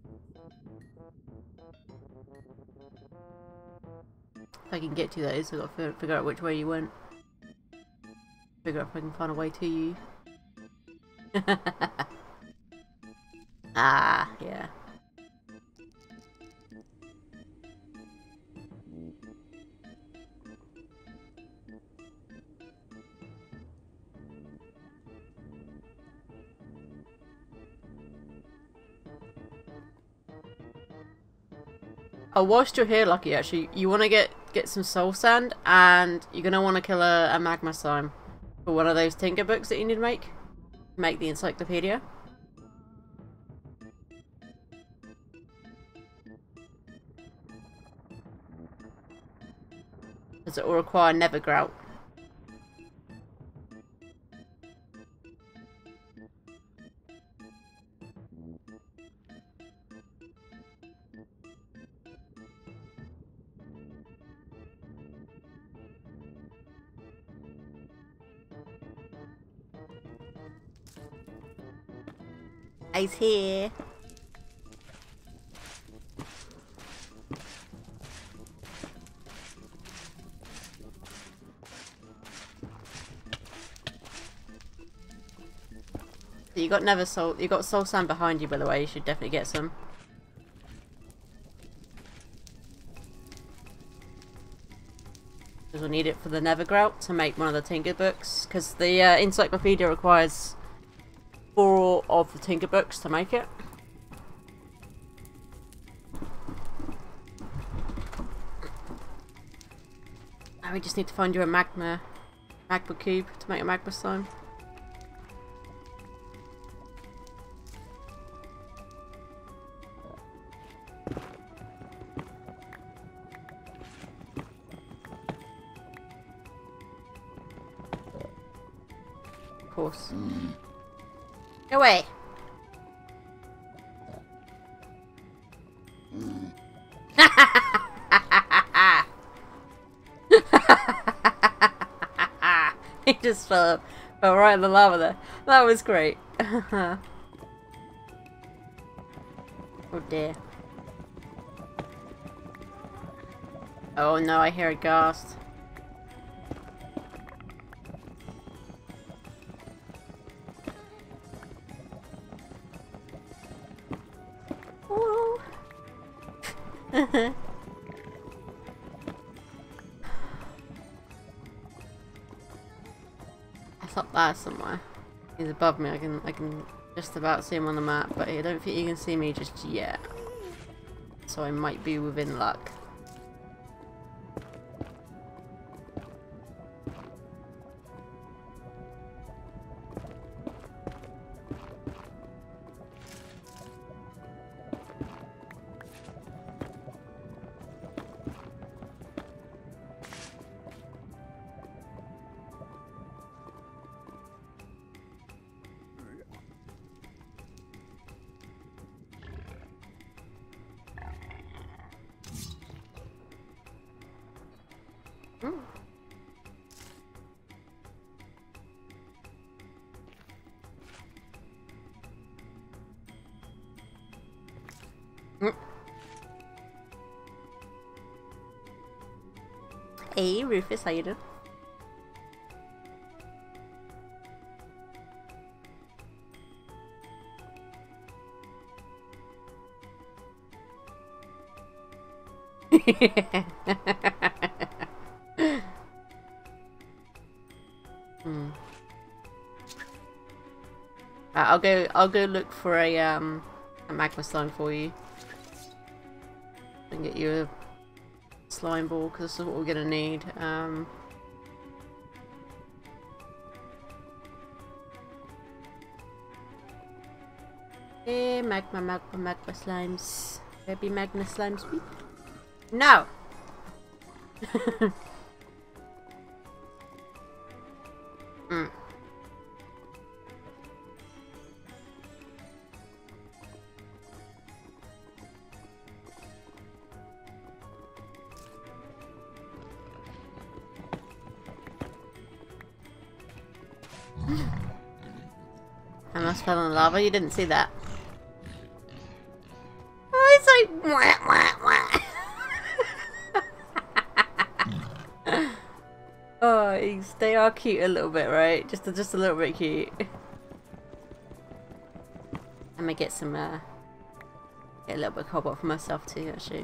If I can get to those, I've got to figure out which way you went. Figure out if I can find a way to you. Ah, yeah. Oh, whilst you're here, Lucky, actually, you want to get some soul sand, and you're going to want to kill a magma slime for one of those tinker books that you need to make the encyclopedia. Because it will require Nevergrout. He's here. You got soul sand behind you, by the way. You should definitely get some. Because we'll need it for the Nevergrout to make one of the tinker books. Because the encyclopedia requires 4 of the tinker books to make it. And we just need to find you a magma cube to make a magma slime. Of course. Go away. He just fell right in the lava there. That was great. Oh dear. Oh no, I hear a ghast. It's up there somewhere. He's above me. I can just about see him on the map, but I don't think you can see me just yet. So I might be within luck. Hey Rufus, how you doing? I'll go look for a magma slime for you. And get you a slime ball, because this is what we're gonna need. Hey, magma slimes. Baby magma slimes. No! I must fell in the lava. You didn't see that. Oh, it's like wah, wah, wah. Oh, they are cute a little bit, right? Just a little bit cute. I'm gonna get some get a little bit of cobalt for myself too, actually.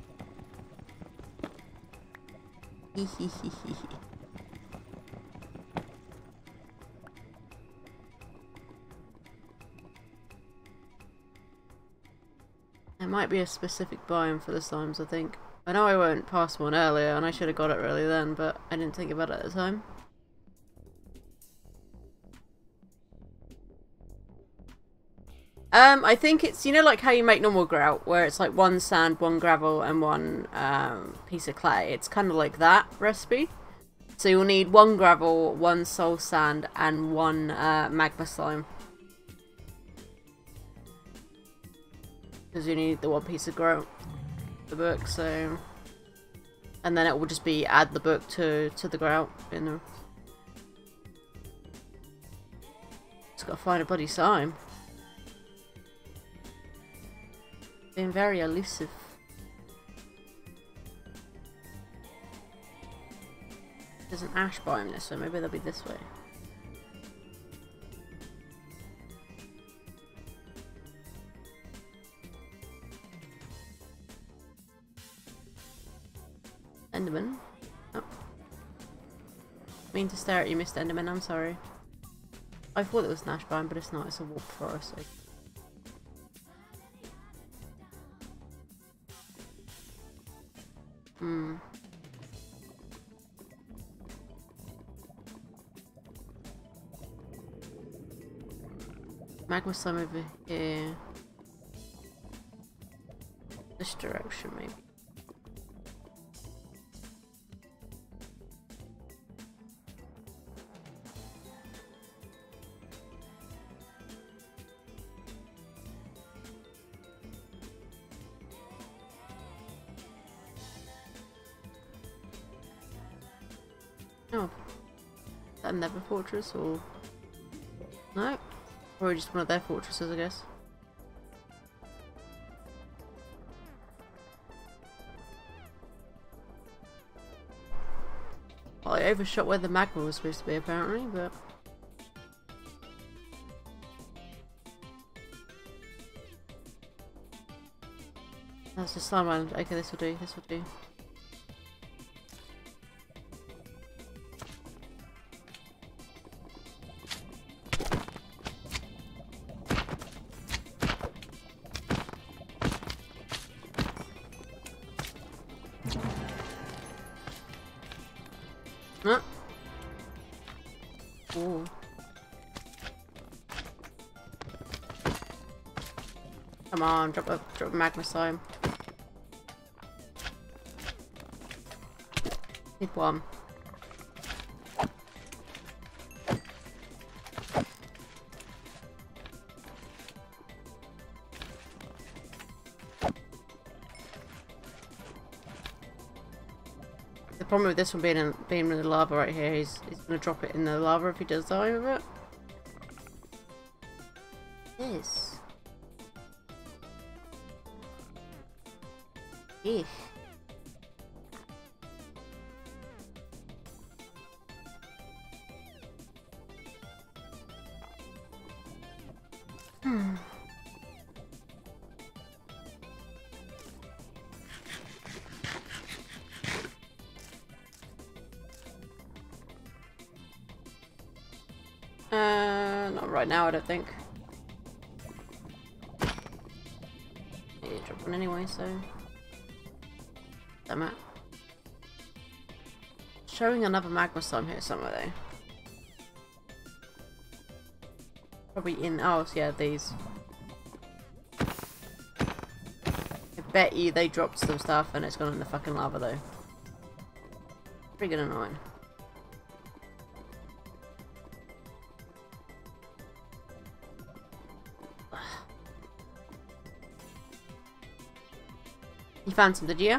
There might be a specific biome for the slimes, I think. I know I went past one earlier, and I should have got it really then, but I didn't think about it at the time. I think it's, you know, like how you make normal grout, where it's like one sand, one gravel, and one piece of clay. It's kind of like that recipe. So you'll need one gravel, one soul sand, and one magma slime. Because you need the one piece of grout, the book, so... And then it will just be add the book to the grout, you know. Just gotta find a bloody slime. Being very elusive. There's an ash biome this way, maybe they'll be this way. Enderman. Oh. Mean to stare at you, Mr. Enderman, I'm sorry. I thought it was an ash biome, but it's not, it's a warp forest. So. Magma slime over here. This direction, maybe. Oh, is that a Nether fortress or no? Or just one of their fortresses, I guess. Well, I overshot where the magma was supposed to be, apparently, but... That's just slime island. Okay, this will do. This will do. Huh? Ooh. Come on, drop a magma slime. Need one. The problem with this one being in the lava right here, he's gonna drop it in the lava if he does die with it. This. Eesh. Not right now, I don't think. I need to drop one anyway, so. Damn it. Showing another magma slime here somewhere though. Probably in. Oh, yeah, these. I bet you they dropped some stuff and it's gone in the fucking lava though. Pretty annoying. You found some, did you?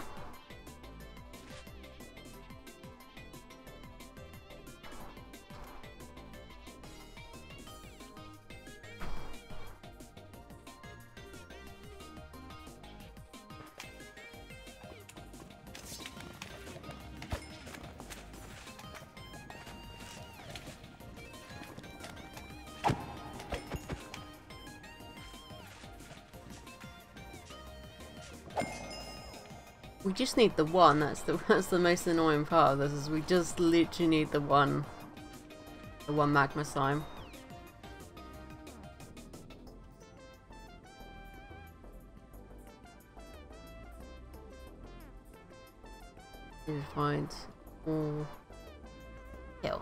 We just need the one. That's the most annoying part of this. Is we just literally need the one magma slime. Need to find all kill.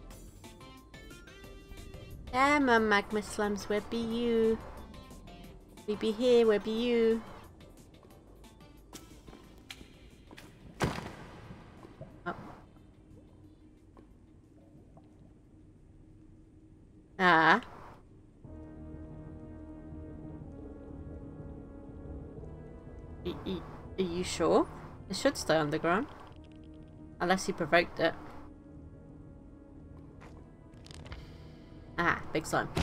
Come on, magma slimes. Where be you? We be here. Where be you? Ah. Are you sure? It should stay underground. Unless he provoked it. Ah, big slime.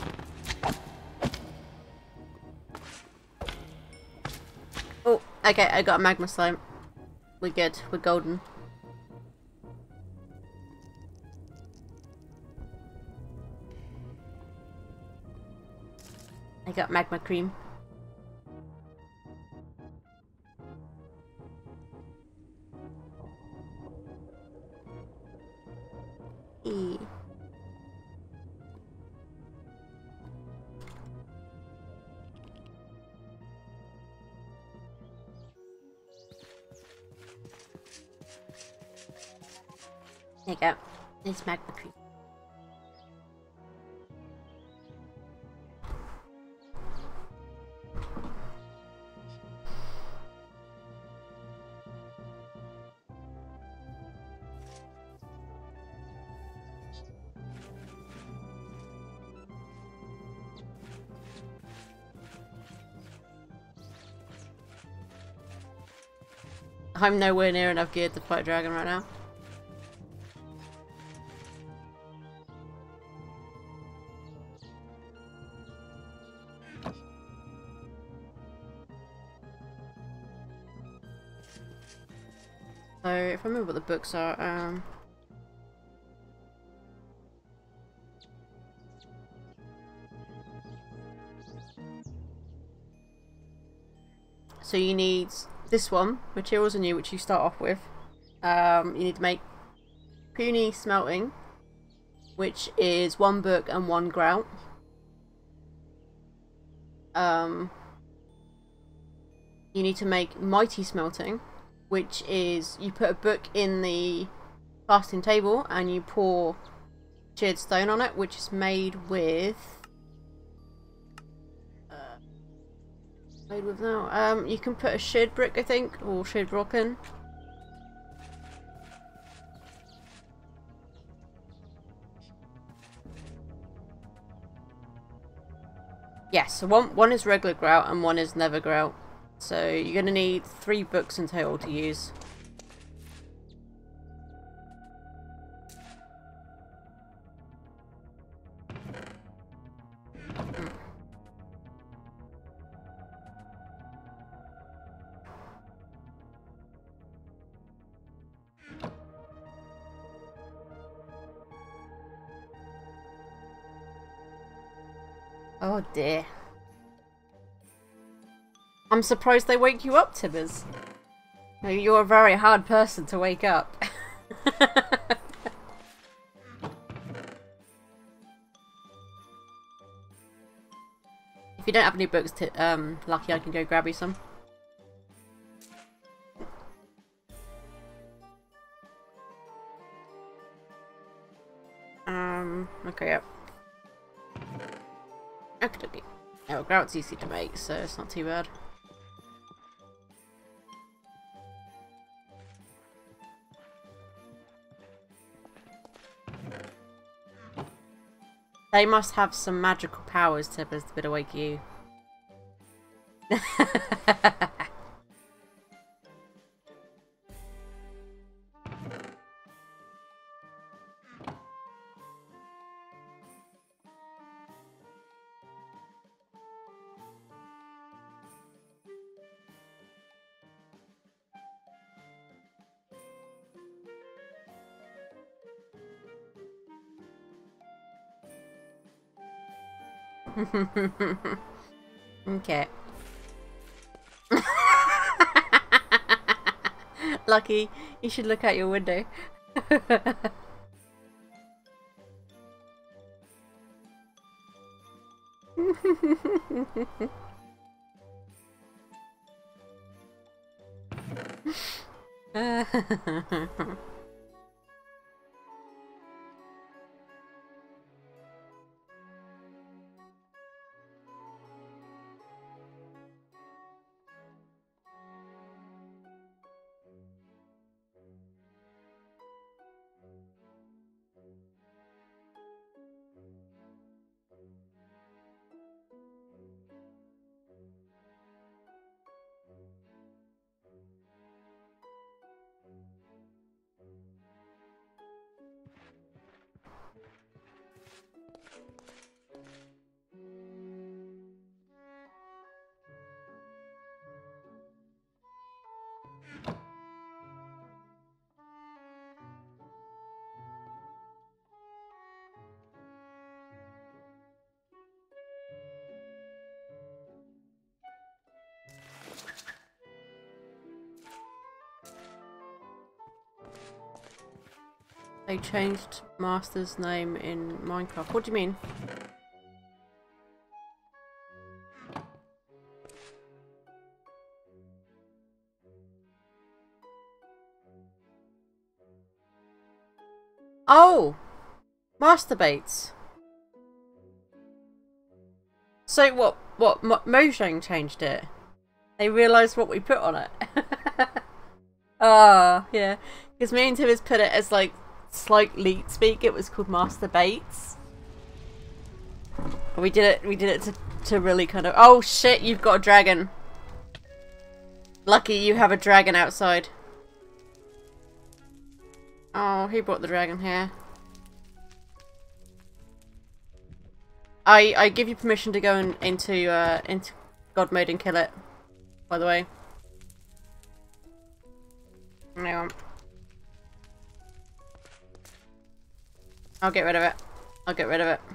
Oh, okay, I got a magma slime. We're good. We're golden. I got magma cream. E. There you go. It's magma cream. I'm nowhere near enough geared to fight dragon right now. So, if I remember what the books are, so you need this one, materials are new, which you start off with. You need to make puny smelting, which is 1 book and 1 grout. You need to make mighty smelting, which is you put a book in the casting table and you pour sheared stone on it, which is made with now. You can put a sheared brick, I think, or sheared rock in. Yes, so one is regular grout and 1 is nether grout. So you're going to need 3 books in total to use. Oh dear. I'm surprised they wake you up, Tibbers. You're a very hard person to wake up. If you don't have any books, Lucky, I can go grab you some. Okay, yep. Okay. Oh, grout's easy to make, so it's not too bad. They must have some magical powers, Tibbers, to awake you. Okay. Lucky, you should look out your window. They changed Master's name in Minecraft. What do you mean? Oh! Masturbates. So what Mojang changed it? They realised what we put on it. Ah, yeah. Because me and Tibbers put it as like slight leet speak. It was called Masturbates. We did it to really kind of. Oh shit! You've got a dragon. Lucky you have a dragon outside. Oh, who brought the dragon here? I give you permission to go into God mode and kill it. By the way. Hang on. I'll get rid of it. I'll get rid of it.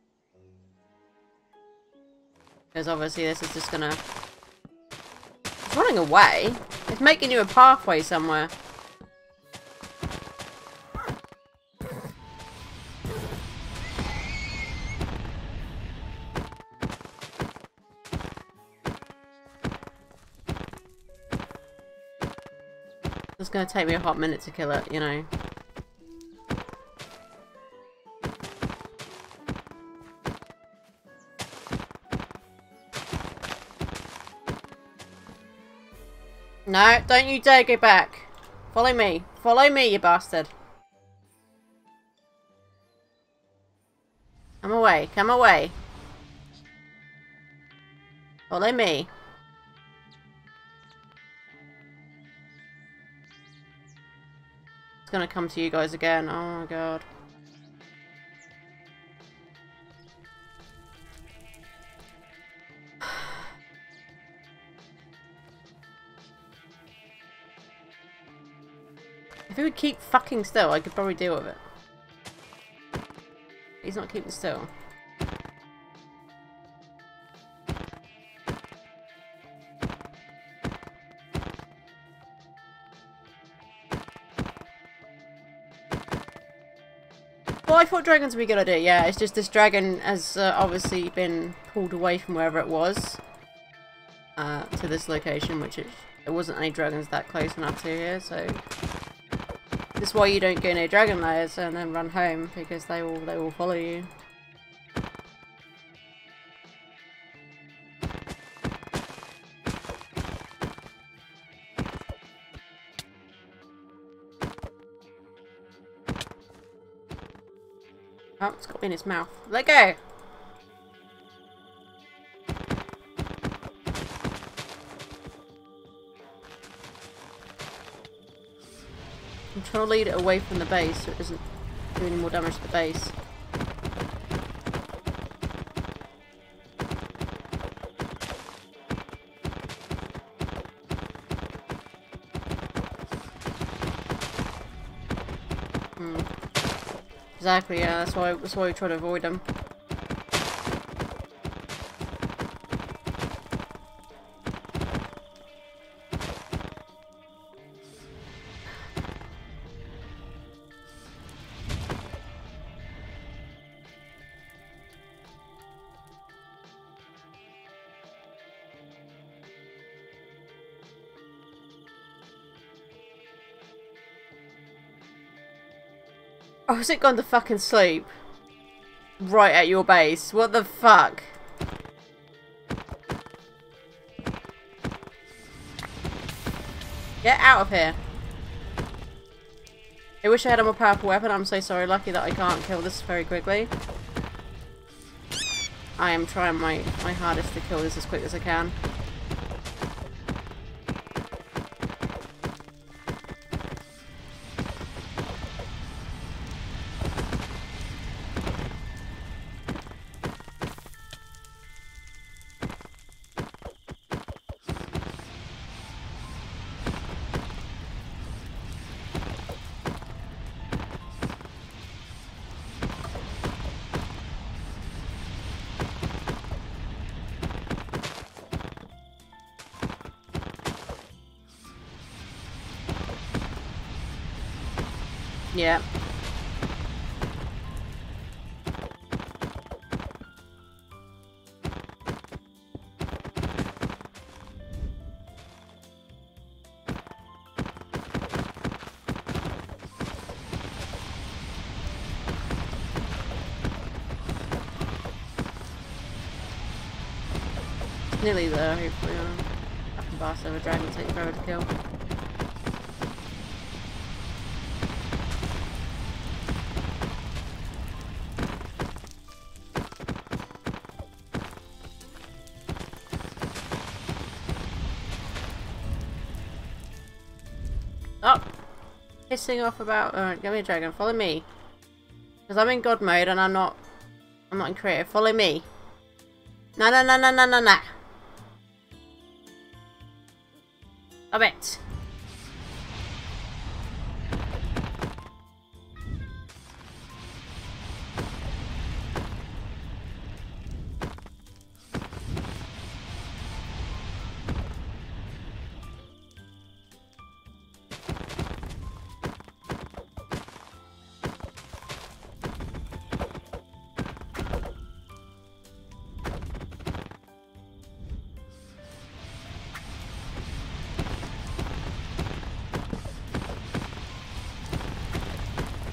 Because obviously this is just gonna It's running away. It's making you a pathway somewhere. It's gonna take me a hot minute to kill it, you know. No, don't you dare go back. Follow me. Follow me, you bastard. Come away. Come away. Follow me. It's gonna come to you guys again. Oh my god. If he would keep fucking still, I could probably deal with it. He's not keeping still. Well, I thought dragons would be a good idea. Yeah, it's just this dragon has obviously been pulled away from wherever it was to this location, which there wasn't any dragons that close enough to here, so this is why you don't go near dragon lairs and then run home, because they will follow you. Oh, it's got me in its mouth. Let go! I'm trying to lead it away from the base so it doesn't do any more damage to the base. Exactly, yeah, that's why we try to avoid them. Oh, has it gone to fucking sleep? Right at your base. What the fuck? Get out of here. I wish I had a more powerful weapon. I'm so sorry. Lucky that I can't kill this very quickly. I am trying my hardest to kill this as quick as I can. Yeah. Nearly there, hopefully. Fucking bastard of a dragon take forever to kill. Oh! Pissing off about... Alright, give me a dragon. Follow me. Because I'm in god mode and I'm not in creative. Follow me. No, no, no, no, no, no, no. Stop it.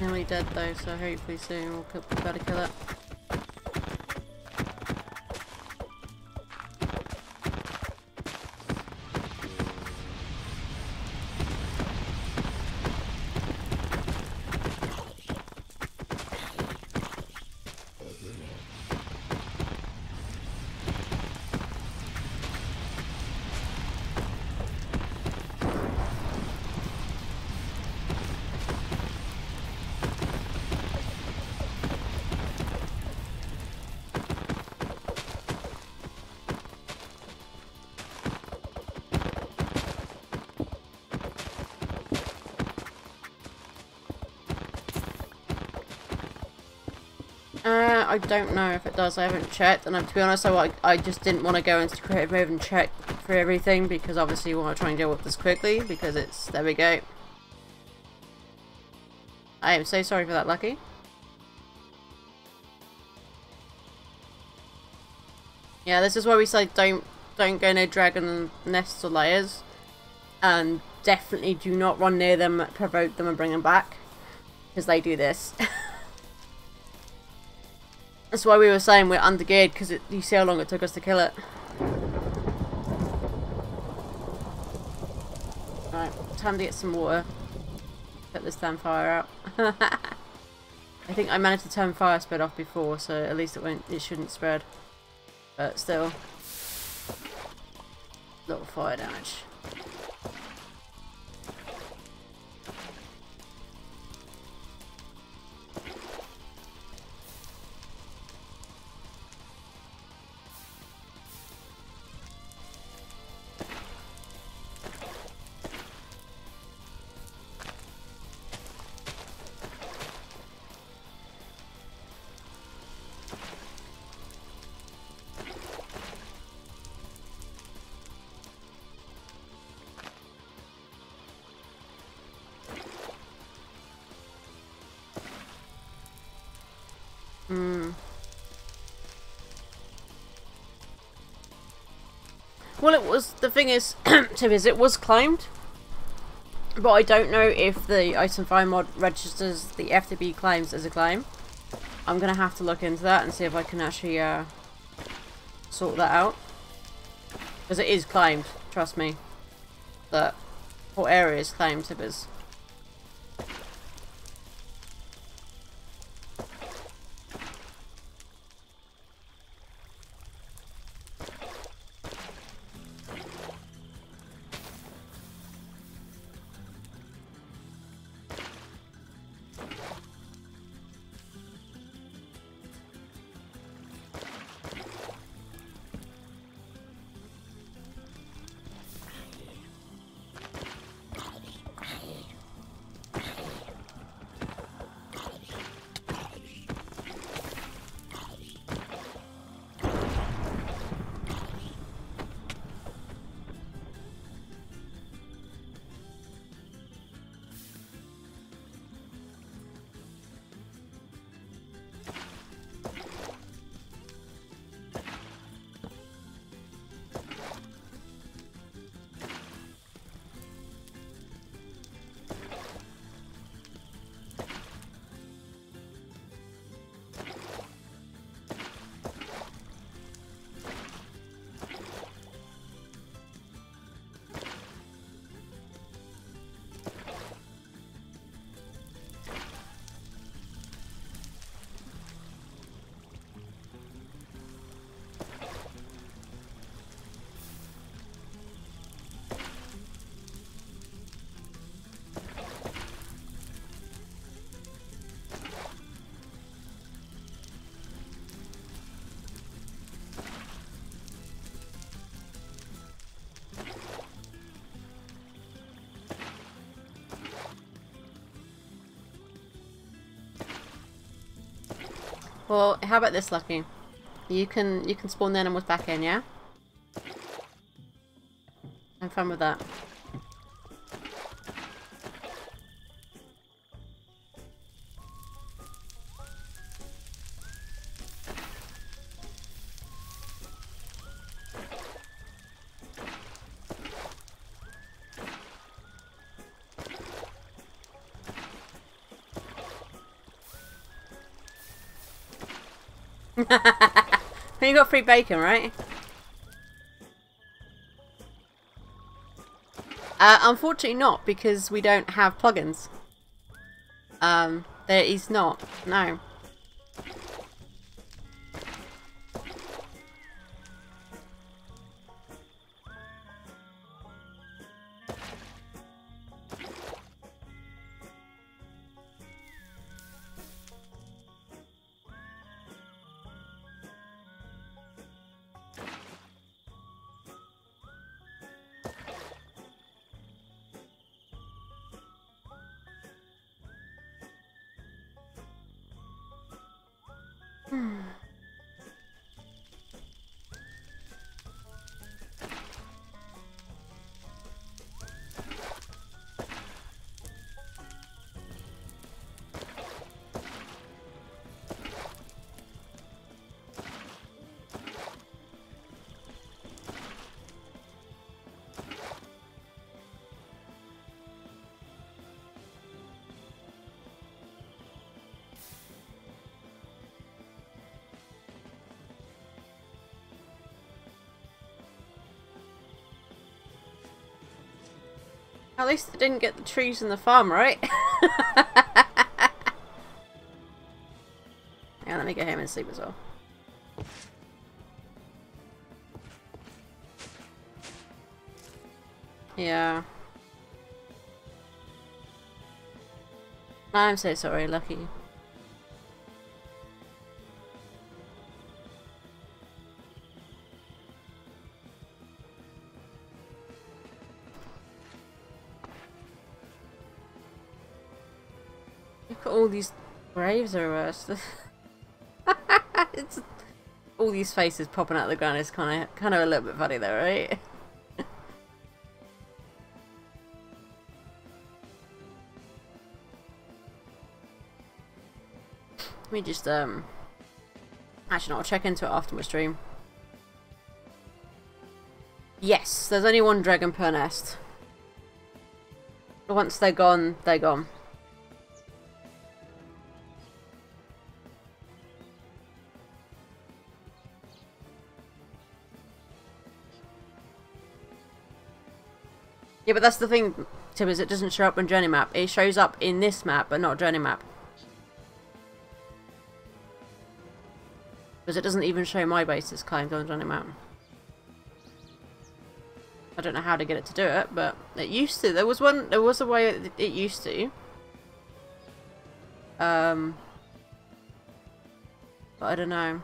nearly dead though, so hopefully soon we'll be able to kill it. I don't know if it does. I haven't checked, and to be honest, I just didn't want to go into creative mode and check for everything because obviously we want to try and deal with this quickly because it's there we go. I am so sorry for that, Lucky. Yeah, this is why we say don't go near dragon nests or layers, and definitely do not run near them, provoke them, and bring them back because they do this. That's why we were saying we're undergeared, because you see how long it took us to kill it. Right, time to get some water. Put this damn fire out. I think I managed to turn fire spread off before, so at least it shouldn't spread. But still. Little fire damage. Well, it was, the thing is, Tim, is it was claimed, but I don't know if the Ice and Fire mod registers the FTB claims as a claim. I'm going to have to look into that and see if I can actually sort that out. Because it is claimed, trust me. That whole area is claimed, Tibbers. Well, how about this, Lucky? You can spawn the animals back in, yeah? I'm fine with that. You got free bacon, right? Unfortunately not, because we don't have plugins. There is not. No. At least they didn't get the trees in the farm, right? Yeah, let me get him and sleep as well. Yeah. I'm so sorry, Lucky. Look at all these graves are worse. It's all these faces popping out of the ground is kind of a little bit funny though, right? Let me just actually no, I'll check into it after my stream. Yes, there's only one dragon per nest. Once they're gone, they're gone. Yeah, but that's the thing, Tim, is it doesn't show up on Journey Map. It shows up in this map, but not Journey Map. Because it doesn't even show my bases claimed on Journey Map. I don't know how to get it to do it, but it used to. There was a way it used to. But I don't know.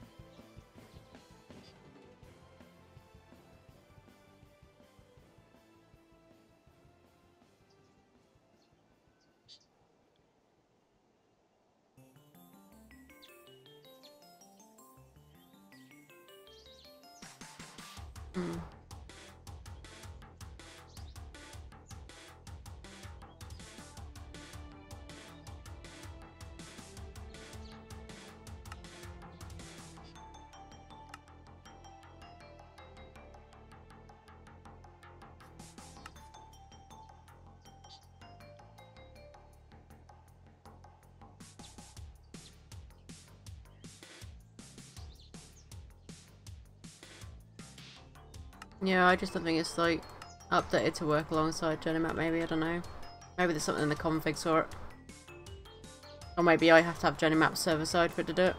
Yeah, I just don't think it's like updated to work alongside Journey Map. Maybe, I don't know. Maybe there's something in the config for it. Or maybe I have to have Journey Map server side for it to do it.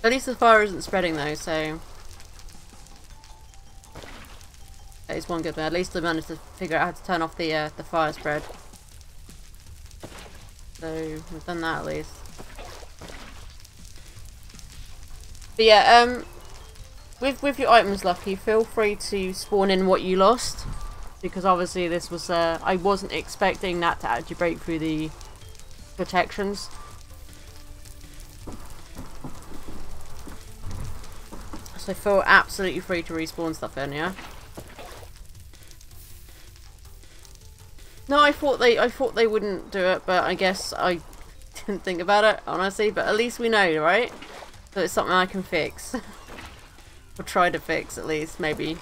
At least the fire isn't spreading though, so that is one good thing. At least I managed to figure out how to turn off the fire spread. So we've done that at least. But yeah, with your items, Lucky, feel free to spawn in what you lost, because obviously this was I wasn't expecting that to actually break through the protections. So feel absolutely free to respawn stuff in, yeah. No, I thought they wouldn't do it, but I guess I didn't think about it, honestly. But at least we know, right? So it's something I can fix. Or try to fix, at least, maybe.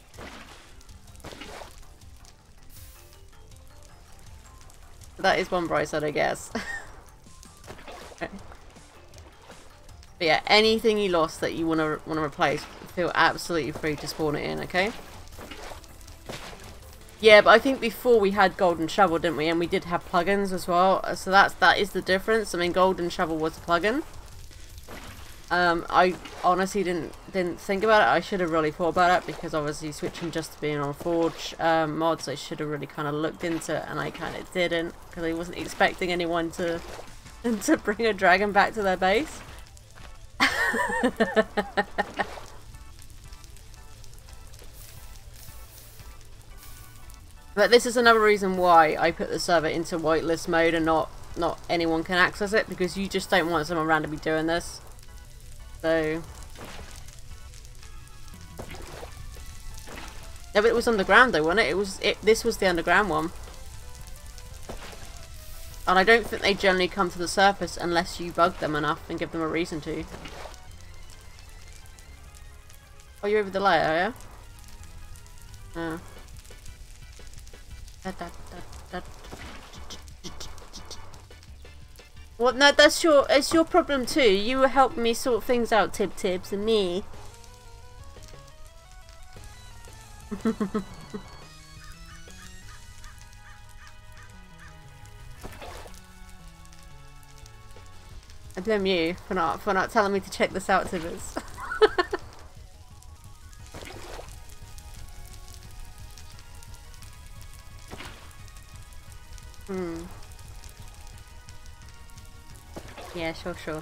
But that is one bright side, I guess. Okay. But yeah, anything you lost that you wanna replace, feel absolutely free to spawn it in, okay? Yeah, but I think before we had Golden Shovel, didn't we? And we did have plugins as well. So that is the difference. I mean, Golden Shovel was a plugin. I honestly didn't think about it. I should have really thought about it, because obviously switching just to being on Forge mods, I should have really kind of looked into it, and I kind of didn't, because I wasn't expecting anyone to bring a dragon back to their base. But this is another reason why I put the server into whitelist mode and not anyone can access it, because you just don't want someone randomly doing this. So yeah, but it was underground though, wasn't it? This was the underground one. And I don't think they generally come to the surface unless you bug them enough and give them a reason to. Oh, you're over the layer, yeah? Well, no, it's your problem too. You were helping me sort things out, Tips, and me. I blame you for not telling me to check this out, Tibbers. Yeah, sure.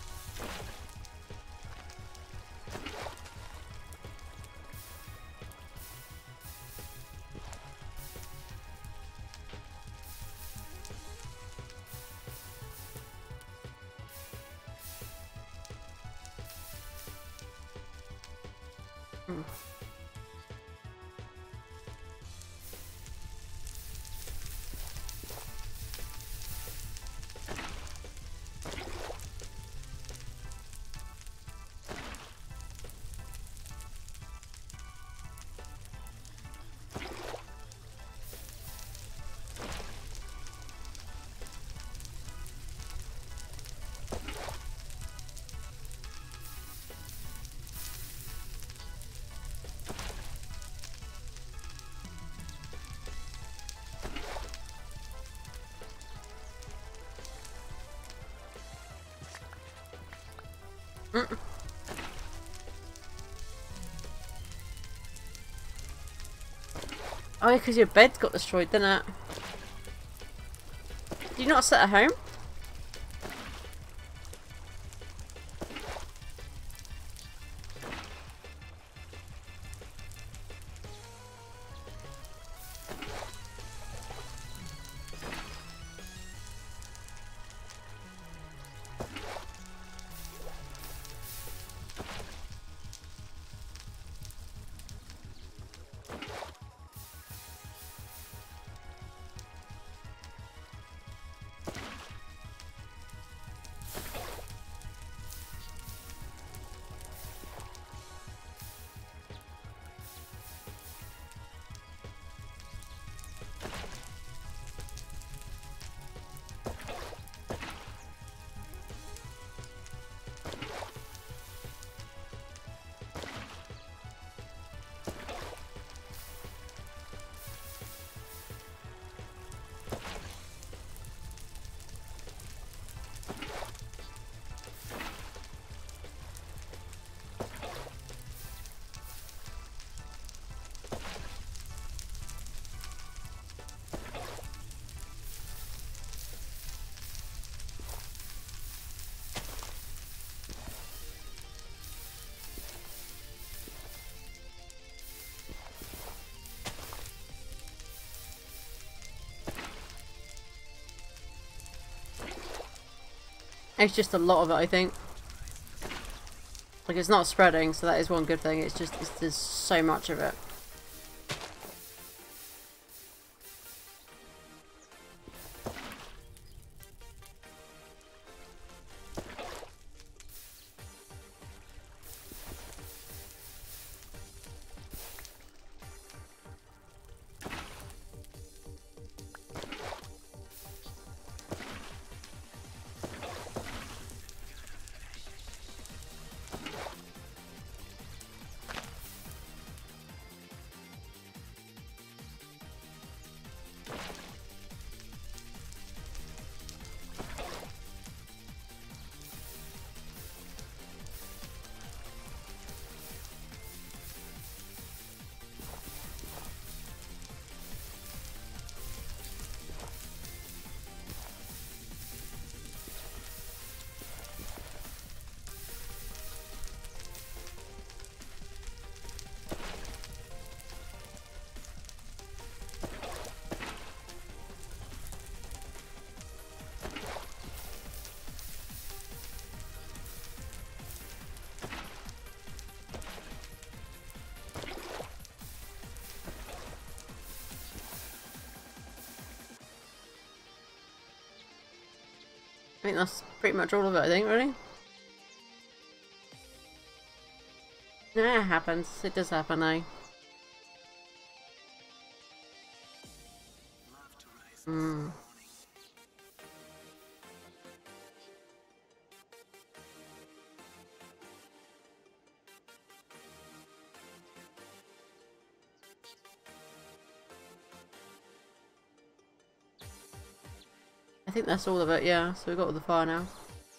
Oh, because your bed got destroyed, didn't it? Did you not sit at home? It's just a lot of it, I think. Like, it's not spreading, so that is one good thing. It's just, there's so much of it. I think that's pretty much all of it, I think, really. Yeah, it happens. It does happen, though. Hmm. I think that's all of it, yeah. So we got all the fire now.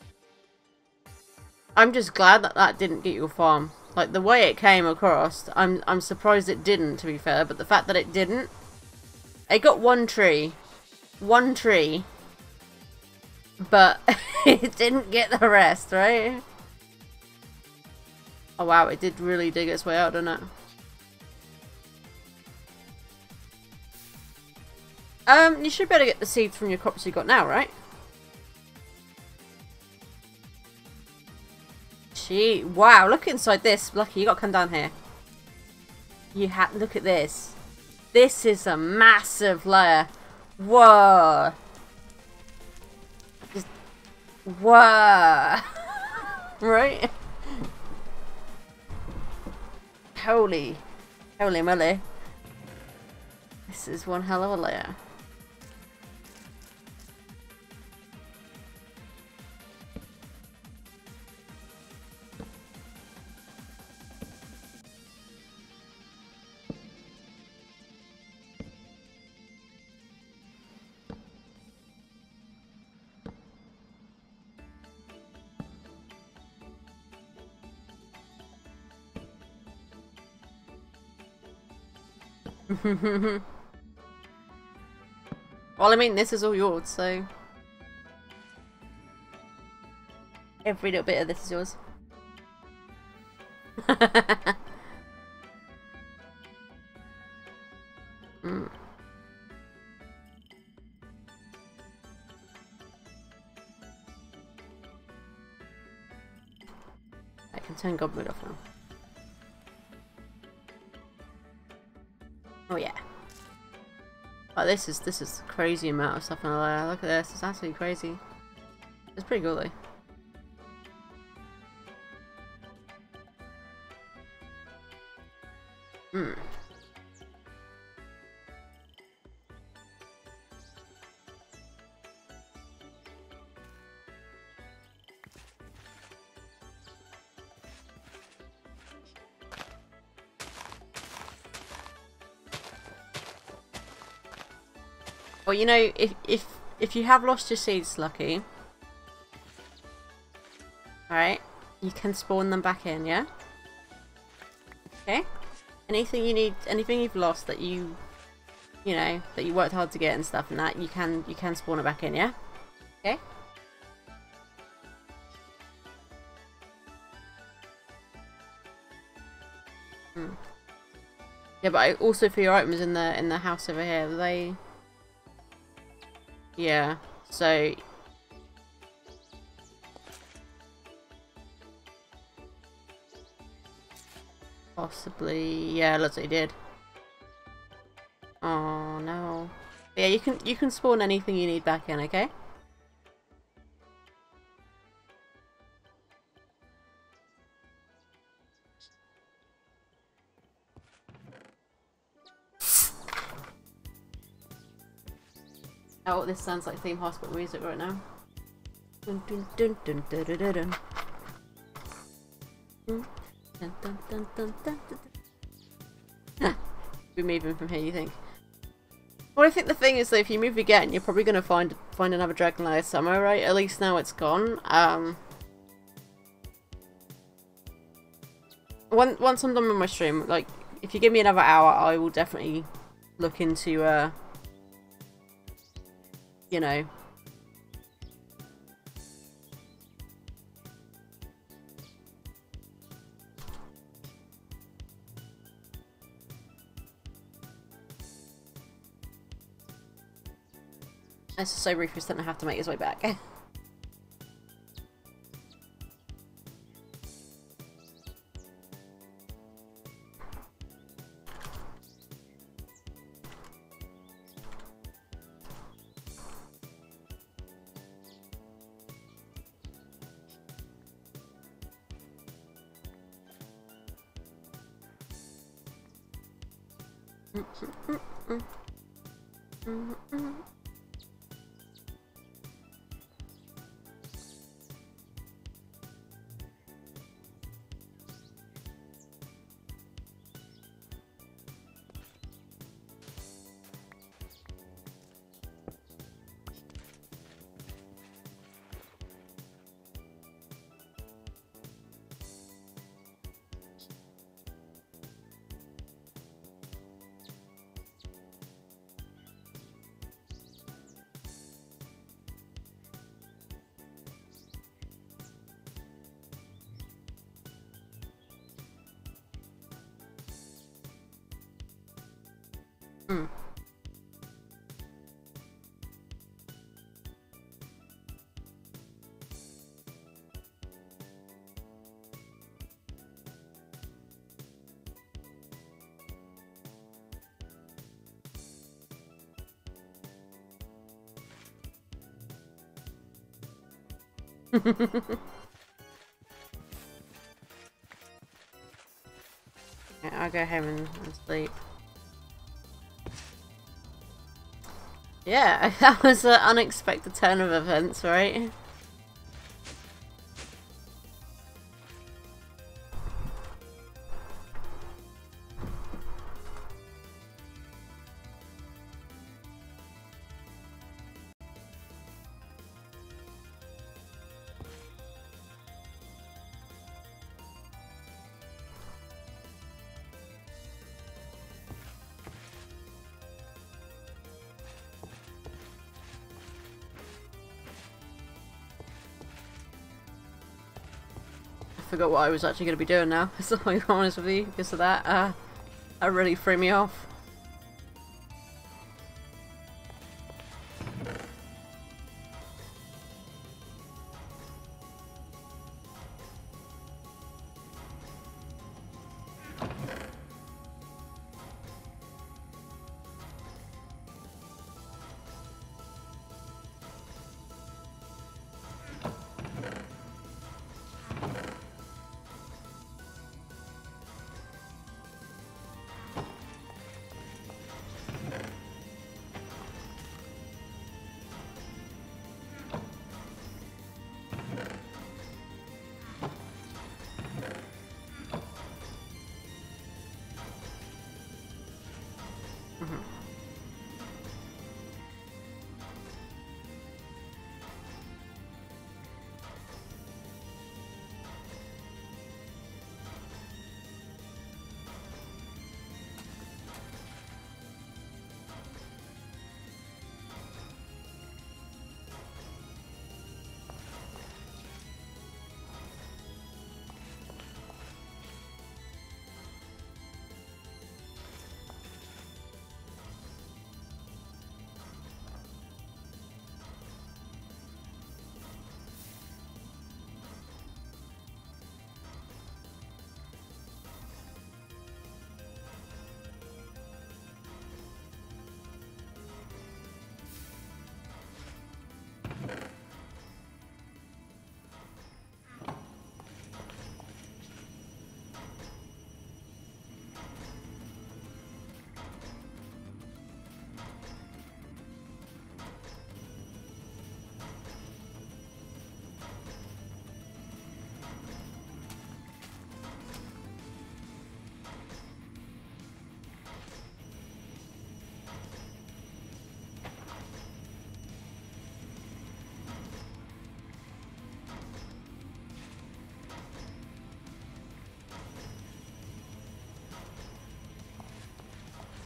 I'm just glad that that didn't get you a farm. Like, the way it came across, I'm surprised it didn't, to be fair. But the fact that it didn't, it got one tree. One tree. But it didn't get the rest, right? Oh wow, it did really dig its way out, didn't it? You should better get the seeds from your crops you got now, right? Gee, wow, look inside this. Lucky, you gotta come down here. Look at this. This is a massive layer. Whoa. Just, whoa. Right? Holy moly. This is one hell of a layer. Well, I mean, this is all yours, so every little bit of this is yours. Mm. I can turn God mode off now. Oh yeah. Oh, this is a crazy amount of stuff in a layer. Look at this. It's absolutely crazy. It's pretty cool though. Hmm. Well, you know, if you have lost your seeds, Lucky, alright, you can spawn them back in, yeah? Okay? Anything you need, anything you've lost that you know, that you worked hard to get and stuff and that, you can spawn it back in, yeah? Okay? Hmm. Yeah, but also for your items in the house over here, they... Yeah, so Possibly. Yeah, looks like he did. Oh no. Yeah, you can spawn anything you need back in, okay? Oh, this sounds like theme hospital music right now. Dun dun dun dun dun dun dun dun. Dun dun dun dun dun dun dun. We're moving from here, you think? Well, I think the thing is that if you move again, you're probably gonna find another Dragonlair somewhere, right? At least now it's gone. Once I'm done with my stream, like, if you give me another hour, I will definitely look into, you know. Let's just say Rufus didn't have to make his way back. Hmm. Okay, I'll go home and sleep. Yeah, that was an unexpected turn of events, right? Forgot what I was actually going to be doing now, so I'm honest with you, because of that. That really threw me off.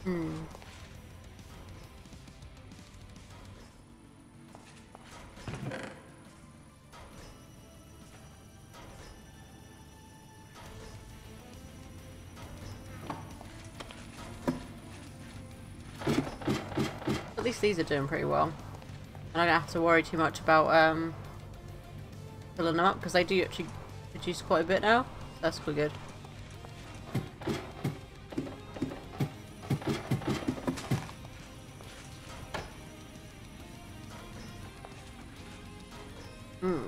Hmm. At least these are doing pretty well. And I don't have to worry too much about filling them up because they do actually produce quite a bit now. So that's quite good. Hmm.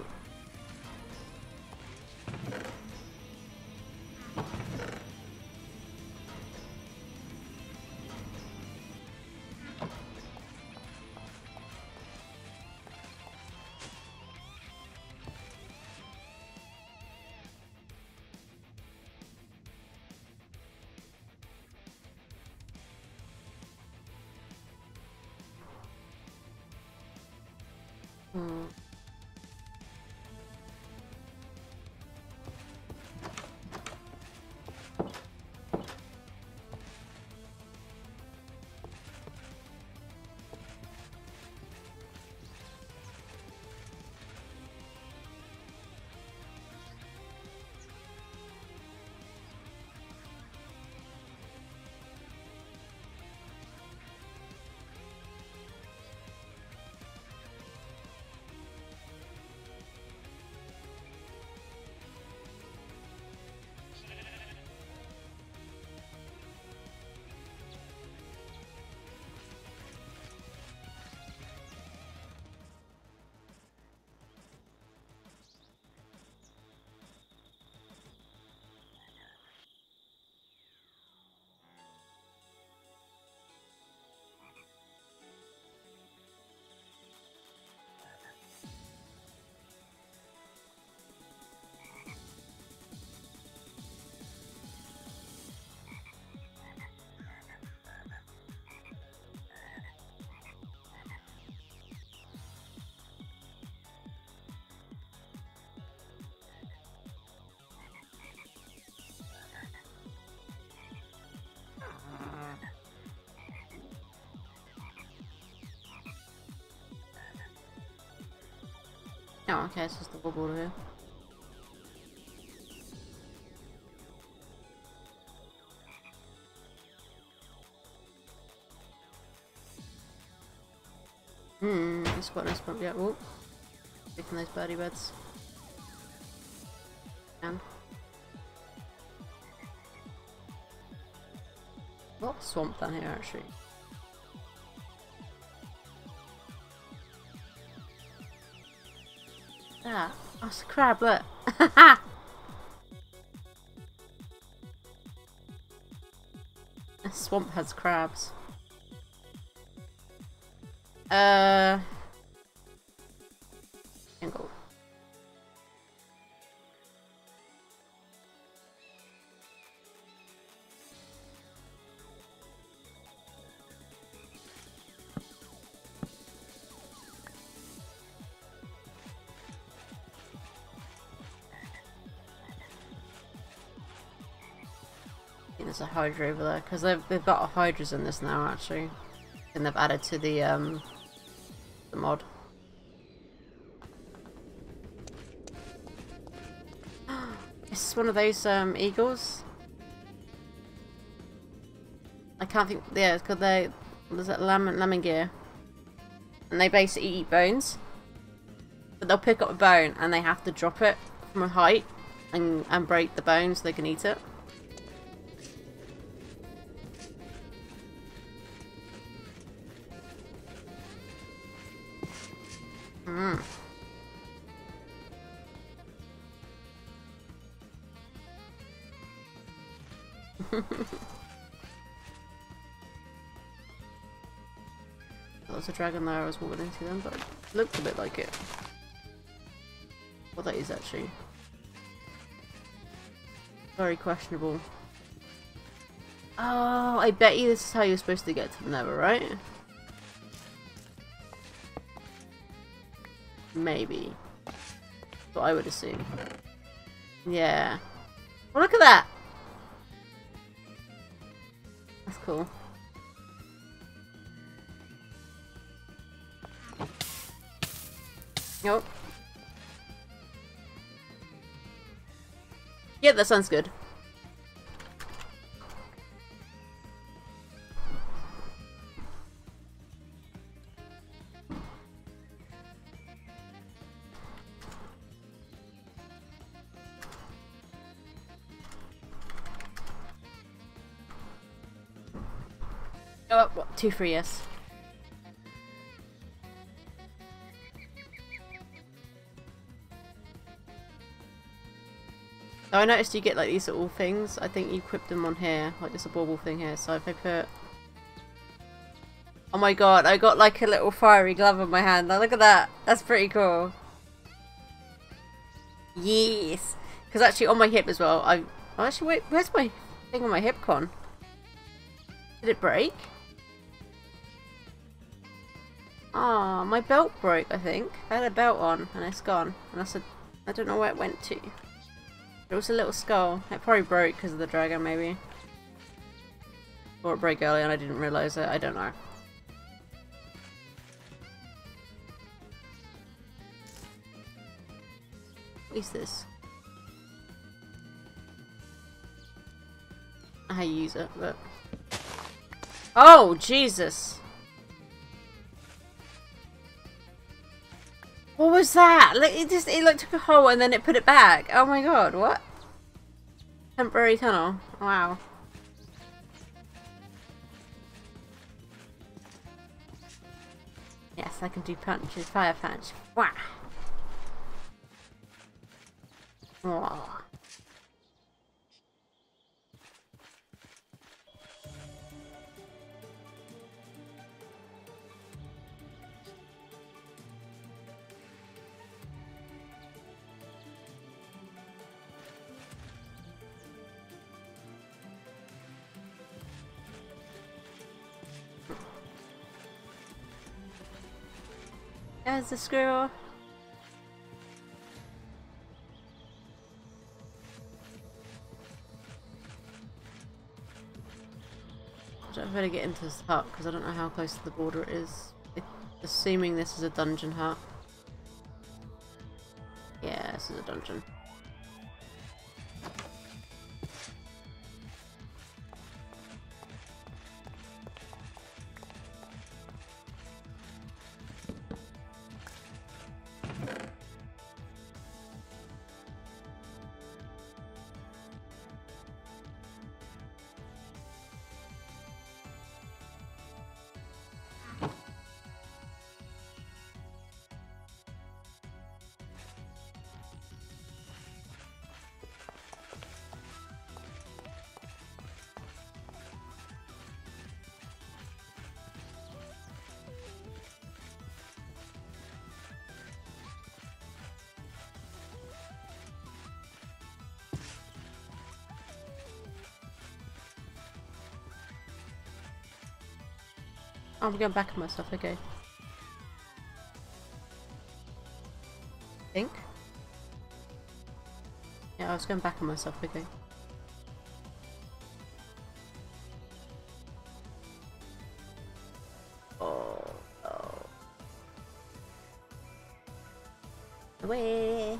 Hmm. Oh, okay, it's just the wobble here. It's quite nice bump. Yeah, oh, picking those birdie beds. And a lot of swamp down here actually. Ah, that's a crab, look. This swamp has crabs. Angle. There's a Hydra over there because they've got Hydras in this now actually, and they've added to the mod. Is one of those eagles? I can't think. Yeah, it's called there's that lammergeier, and they basically eat bones. But they'll pick up a bone and they have to drop it from a height and break the bone so they can eat it. There was a dragon there I was walking into them, but it looked a bit like it. What that is actually. Very questionable. Oh, I bet you this is how you're supposed to get to the Nether, right? Maybe. That's what I would assume. Yeah. Well, look at that! That's cool. Oh. Yeah, that sounds good. Oh, what? 2 for yes. Oh, I noticed you get like these little things. I think you equip them on here, like this bauble thing here. So if I put... Oh my god, I got like a little fiery glove on my hand. Now look at that. That's pretty cool. Yes. Because actually on my hip as well, oh, actually wait, where's my thing on my hip gone? Did it break? Ah, oh, my belt broke, I think. I had a belt on and it's gone. And I don't know where it went to. It was a little skull. It probably broke because of the dragon, maybe. Or it broke early and I didn't realise it. I don't know. What is this? I don't know how you use it, but... Oh, Jesus! What was that? Like, it like took a hole and then it put it back. Oh my god, what? Temporary tunnel. Wow. Yes, I can do punches. Fire punch. Wow. Oh. There's the squirrel. I don't better get into this hut because I don't know how close to the border it is. Assuming this is a dungeon hut. Yeah, this is a dungeon. Oh, I'm going back on my stuff, okay. Think? Yeah, I was going back on my stuff, okay. Oh, oh. Away!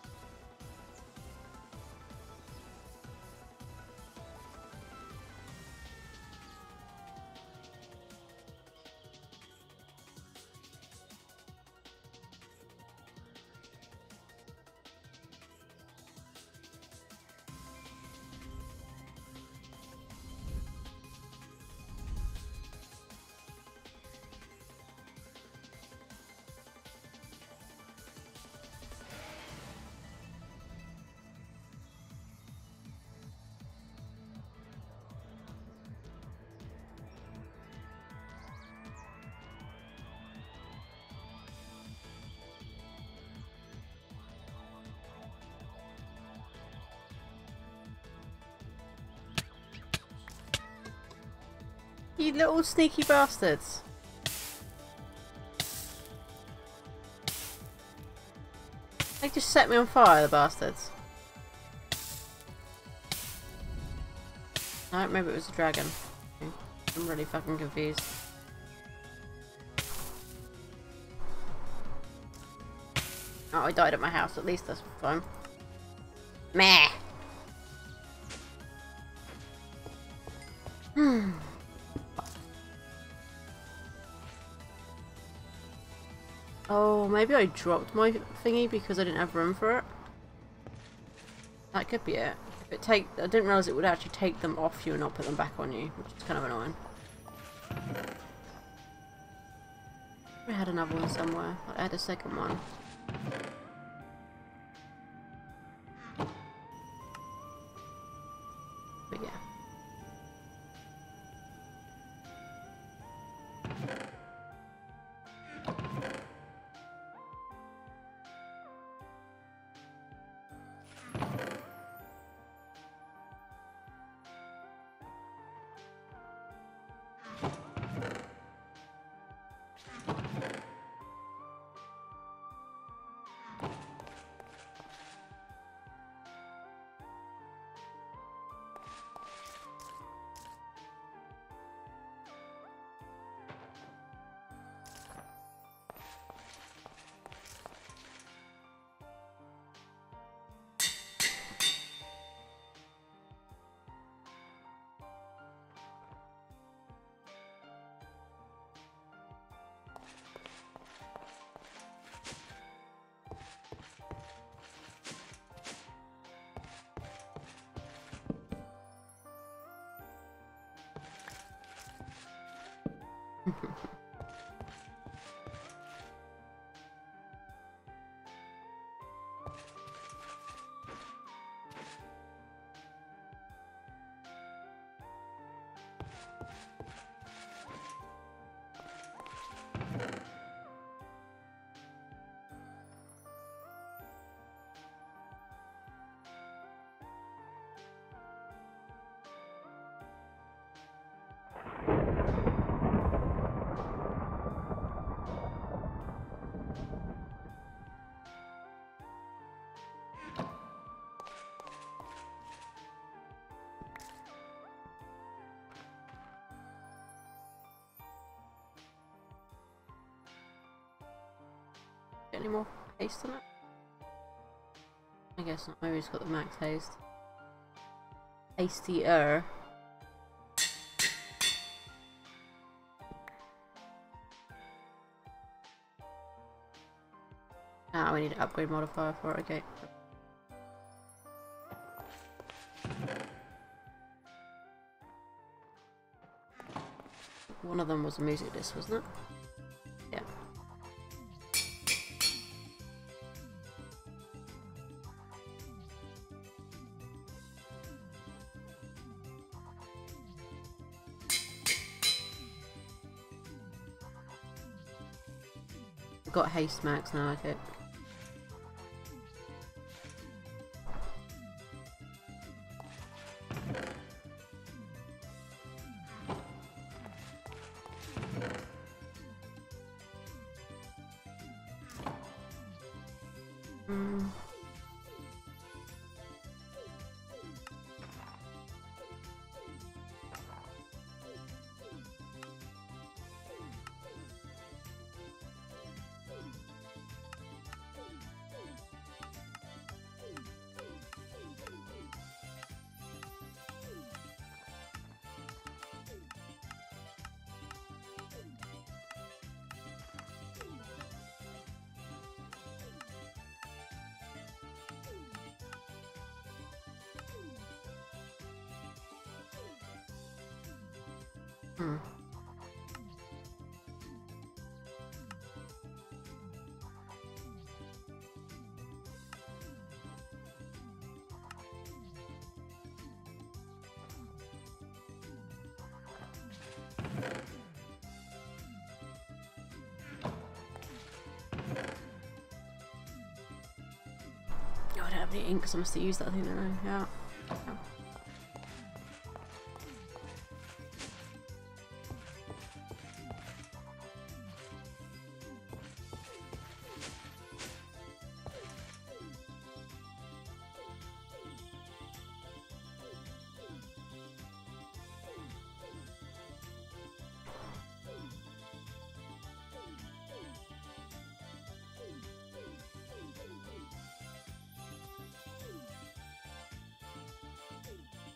You little sneaky bastards. They just set me on fire, the bastards. No, maybe it was a dragon. Okay. I'm really fucking confused. Oh, I died at my house. At least that's fun. Meh. Oh, maybe I dropped my thingy because I didn't have room for it. That could be it. If I didn't realise it would actually take them off you and not put them back on you, which is kind of annoying. I had another one somewhere. I had a second one. But yeah. Any more haste on it? I guess not. Maybe it's got the max haste. Hastier. Ah, we need an upgrade modifier for it. Okay. One of them was a music disc, wasn't it? Yeah. Got haste max now, okay. Oh, I don't have any ink because I must have used that thing, didn't I? Yeah.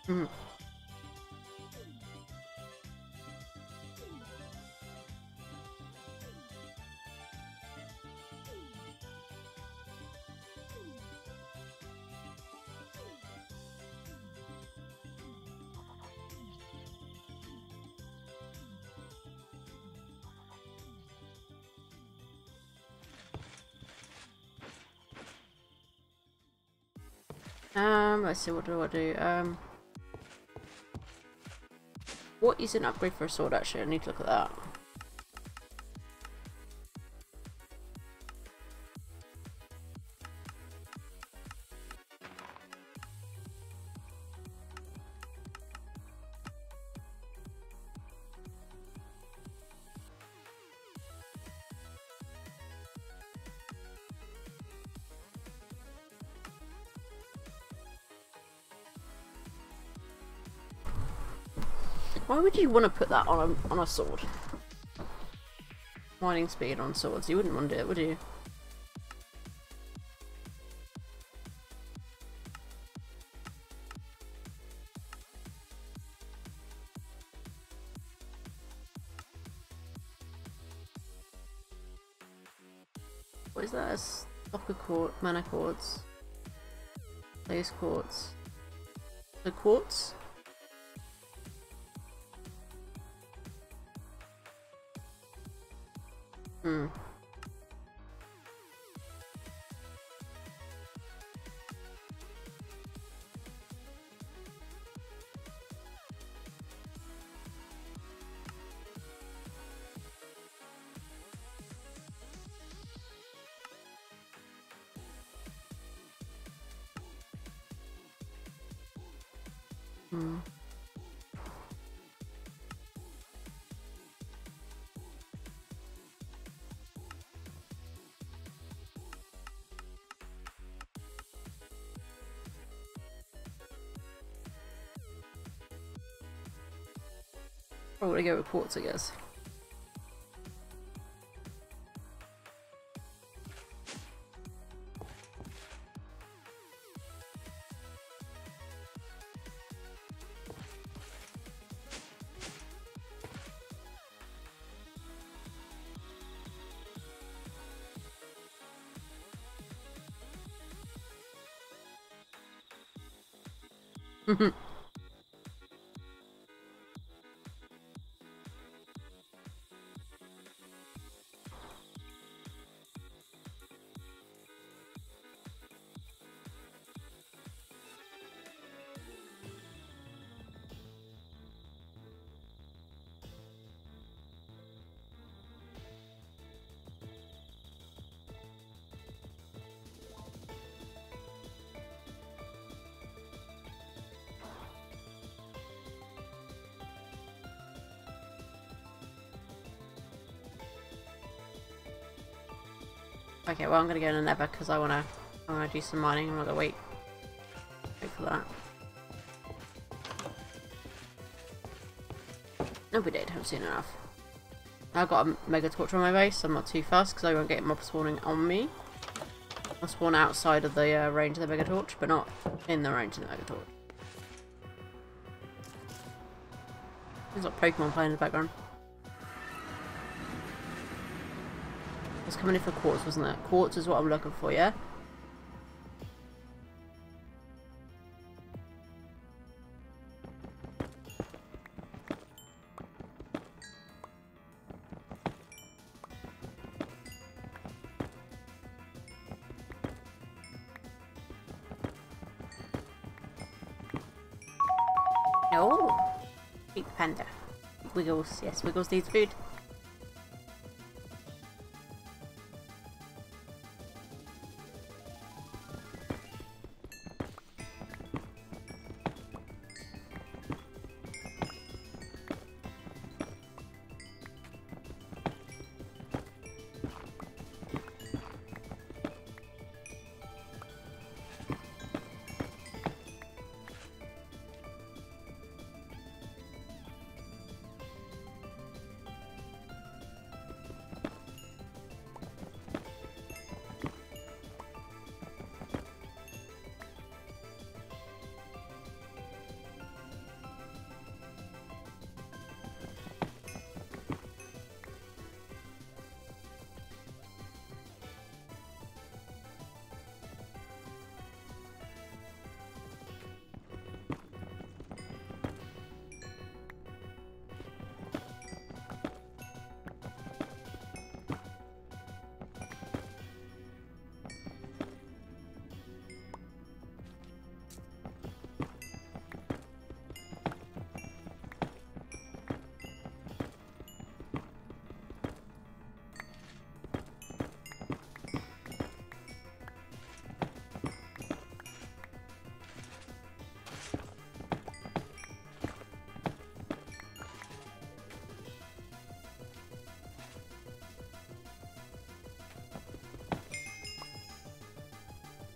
Mhm. Let's see, what do I do? What is an upgrade for a sword, actually? I need to look at that. Why would you want to put that on a sword? Mining speed on swords. You wouldn't want to do it, would you? What is that? A stock of mana quartz. Blaze quartz. The quartz? Hmm. Hmm. Probably go with quartz, I guess. Okay, well I'm gonna go in the Nether because I wanna do some mining. I'm gonna wait for that. No, we did. Haven't seen enough. I've got a mega torch on my base. So I'm not too fast because I won't get mob spawning on me. I'll spawn outside of the range of the mega torch, but not in the range of the mega torch. There's like Pokemon playing in the background. I was coming in for quartz, wasn't it? Quartz is what I'm looking for, yeah? No! Eat the panda. Wiggles, yes, Wiggles needs food.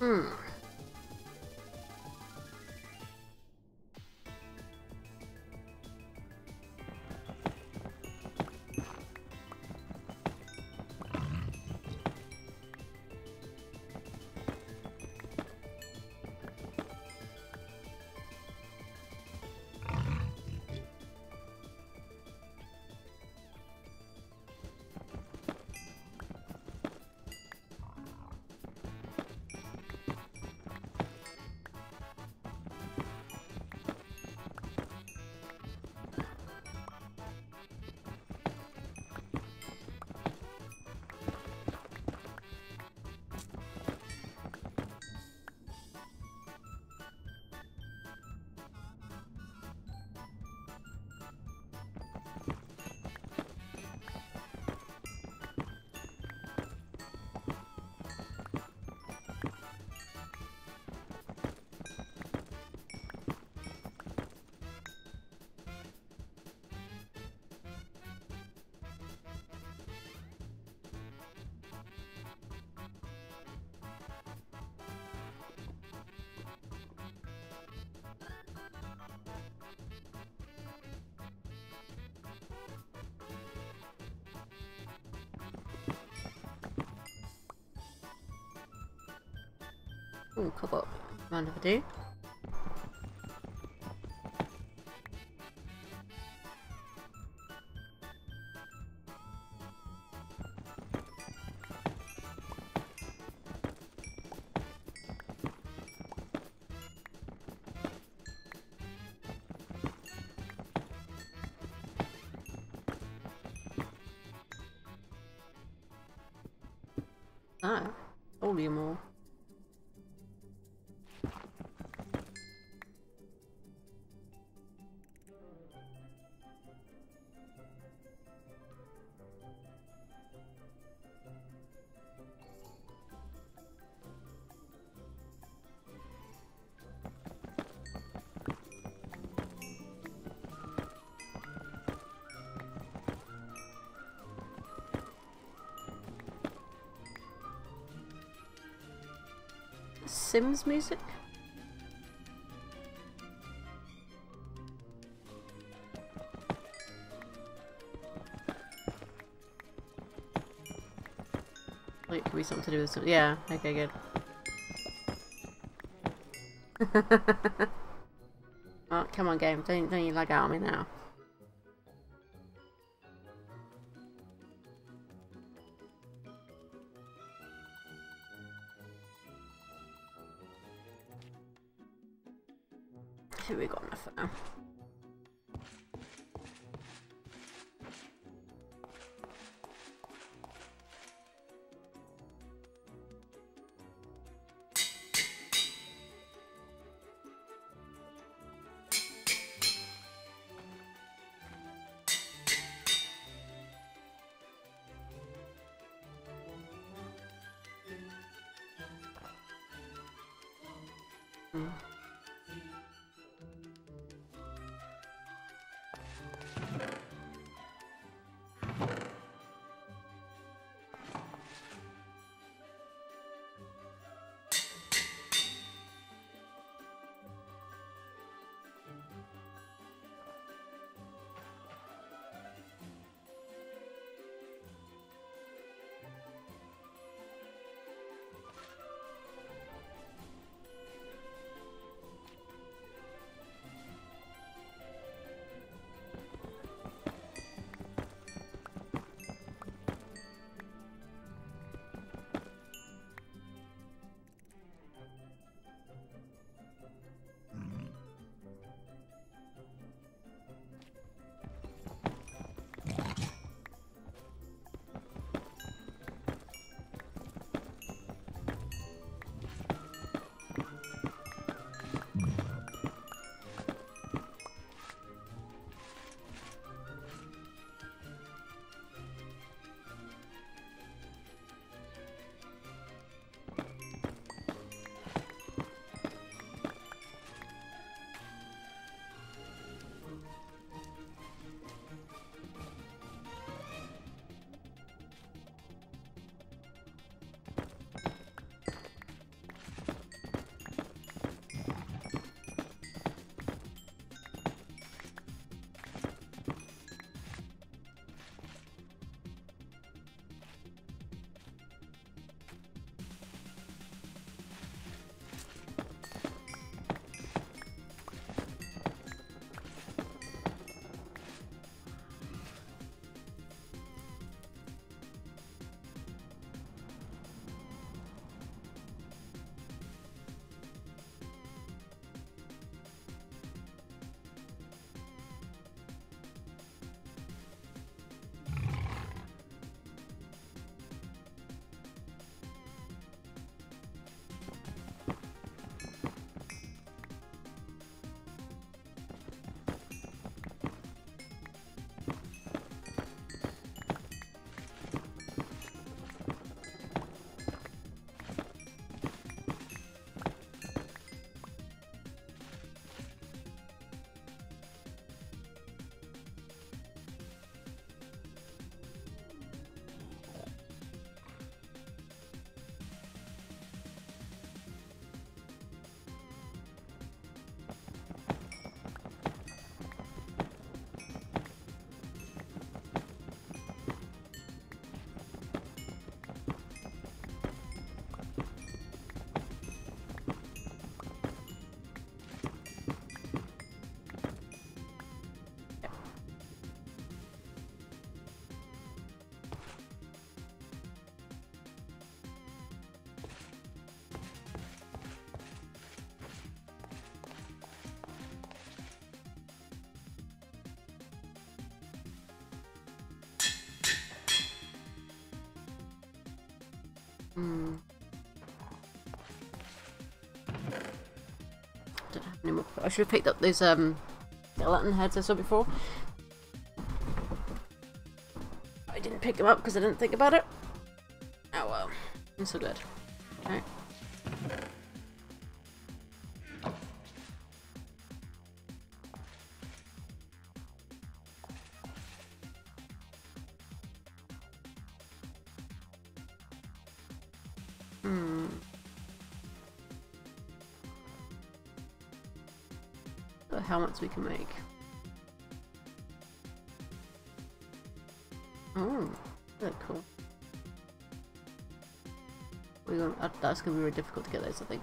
Hmm. Ooh, cobalt. Mind if I do? Ah, oleum ore. Sims music? Wait, could be something to do with something. Yeah, okay, good. Oh, come on, game. Don't you lag out on me now. Here we got enough for now. Hmm. Don't have any more. I should have picked up those skeleton heads I saw before. I didn't pick them up because I didn't think about it. Oh well, it's so good. Alright. The helmets we can make. Oh, that's cool. That's gonna be really difficult to get those, I think.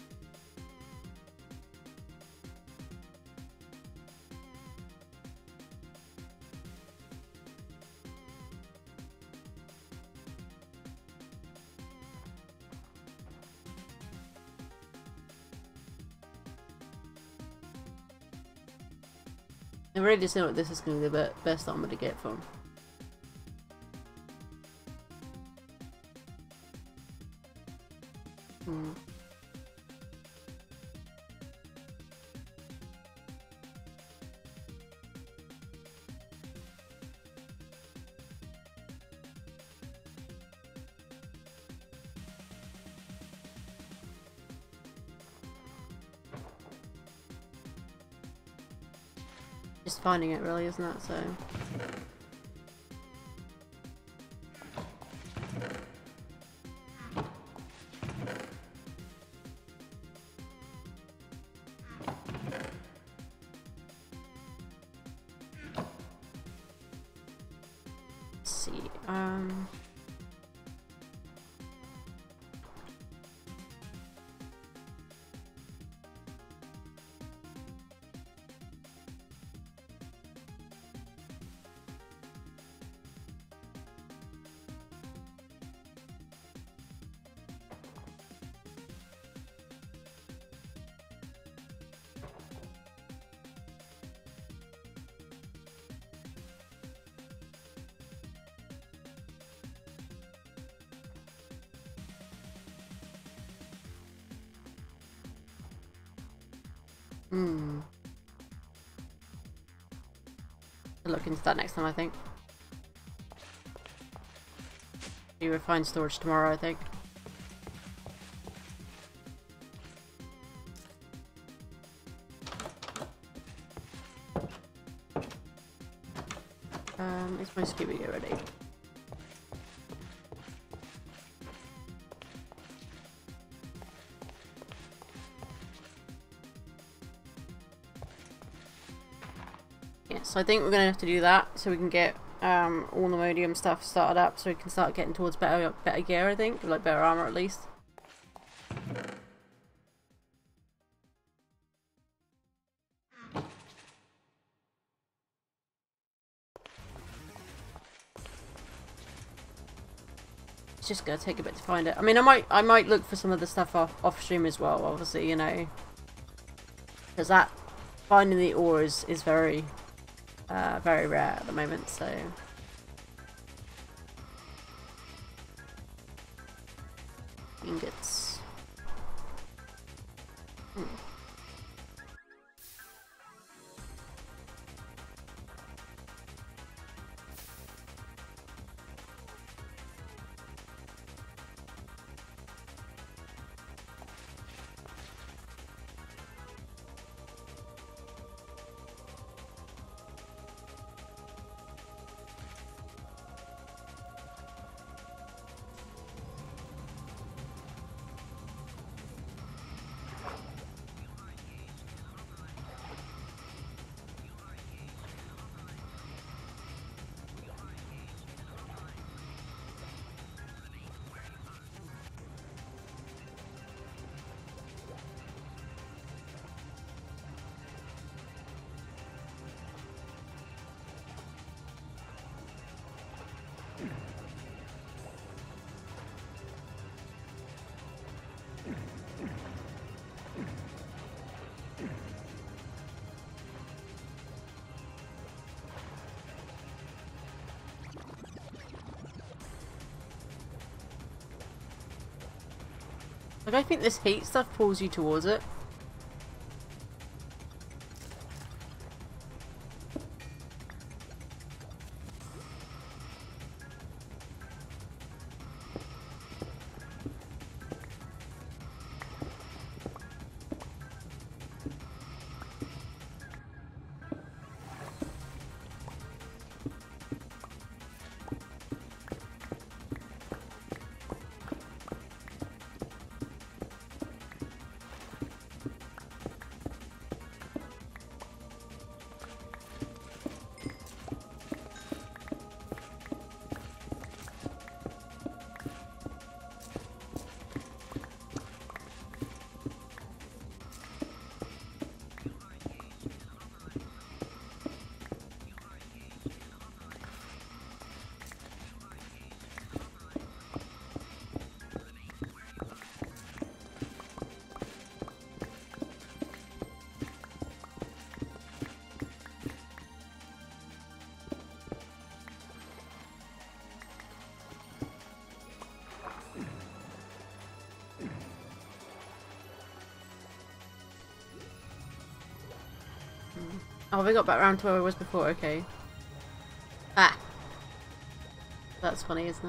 I really just know what this is going to be the best armor to get from. Just finding it really, isn't it? So. Let's see. I'll look into that next time, I think. You refine storage tomorrow, I think. Is my scuba gear ready? So I think we're gonna have to do that so we can get all the Modium stuff started up, so we can start getting towards better gear. I think, like better armor at least. It's just gonna take a bit to find it. I mean, I might look for some of the stuff off stream as well. Obviously, you know, because that finding the ores is very rare at the moment, so. Ingots. Like, I think this heat stuff pulls you towards it. Oh, we got back round to where I was before, okay. Ah! That's funny, isn't it?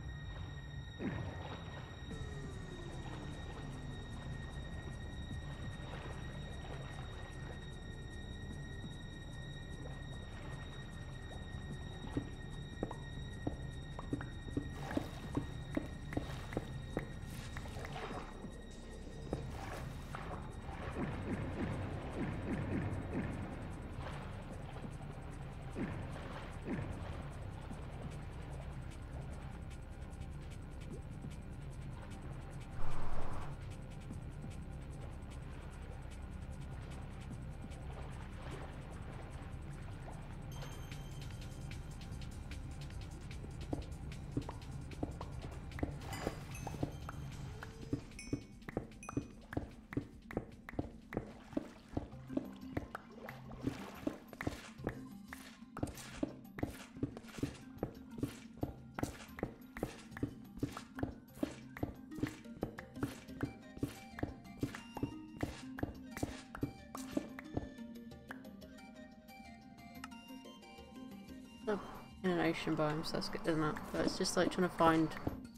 In an ocean biome, so that's good, isn't it? But it's just like trying to find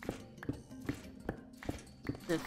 the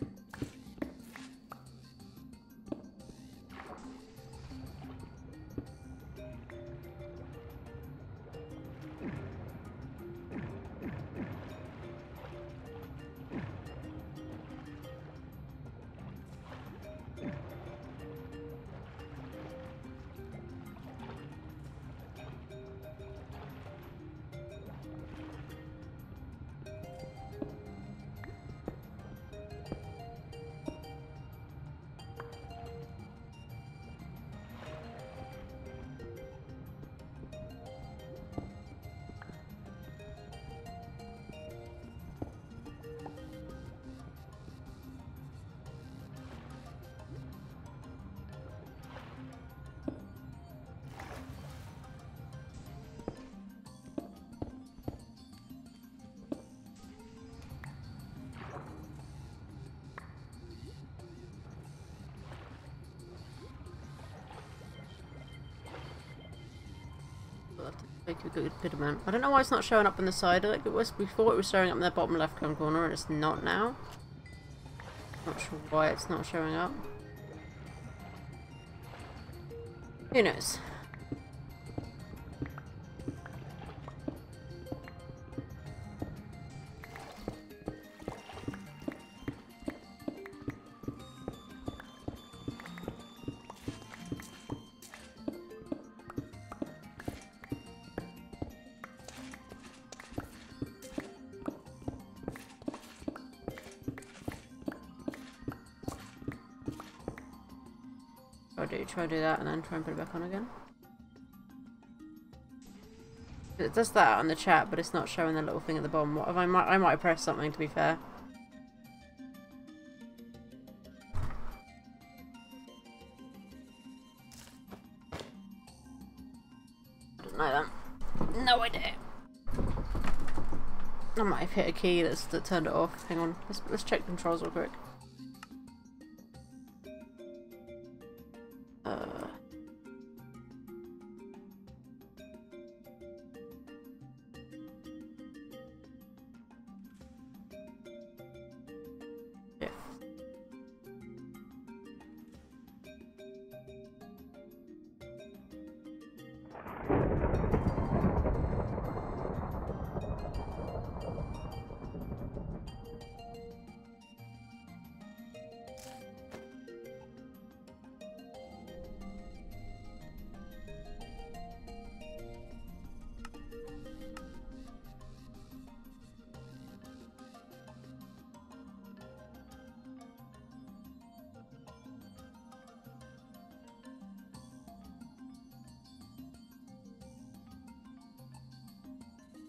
take a good amount. I don't know why it's not showing up on the side like it was before. It was showing up in the bottom left hand corner and it's not now. Not sure why it's not showing up. Who knows? Try to do that and then try and put it back on again. It does that on the chat, but it's not showing the little thing at the bottom. What if I might have pressed something, to be fair. I don't know that. No idea. I might have hit a key that turned it off. Hang on. Let's check controls real quick.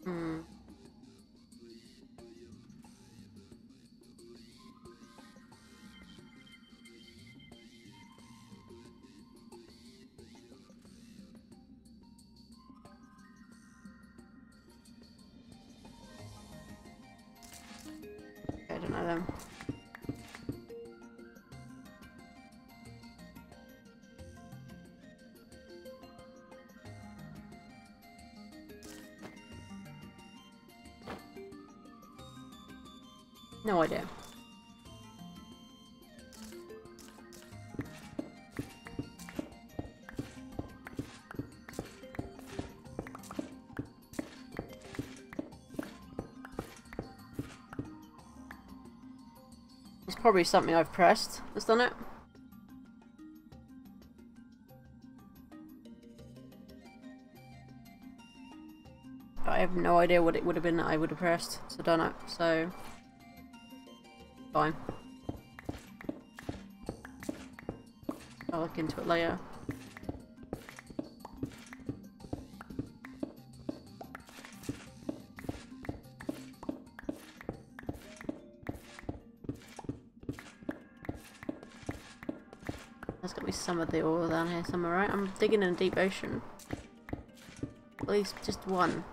Hmm. I don't know them. No idea. It's probably something I've pressed that's done it. But I have no idea what it would have been that I would have pressed to done it, so fine. I'll look into it later. There's gotta be some of the oil down here somewhere, right? I'm digging in a deep ocean. At least just one.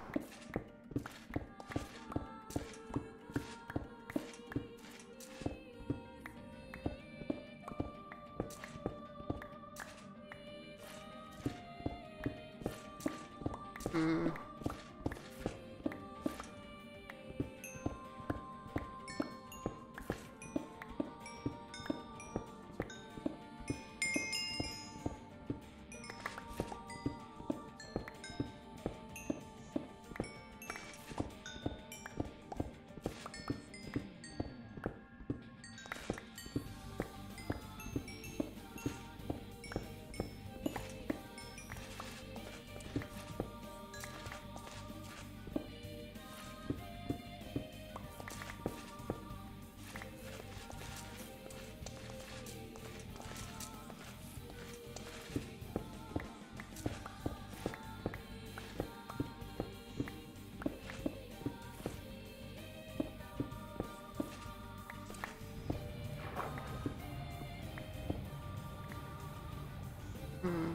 Hmm. Hmm.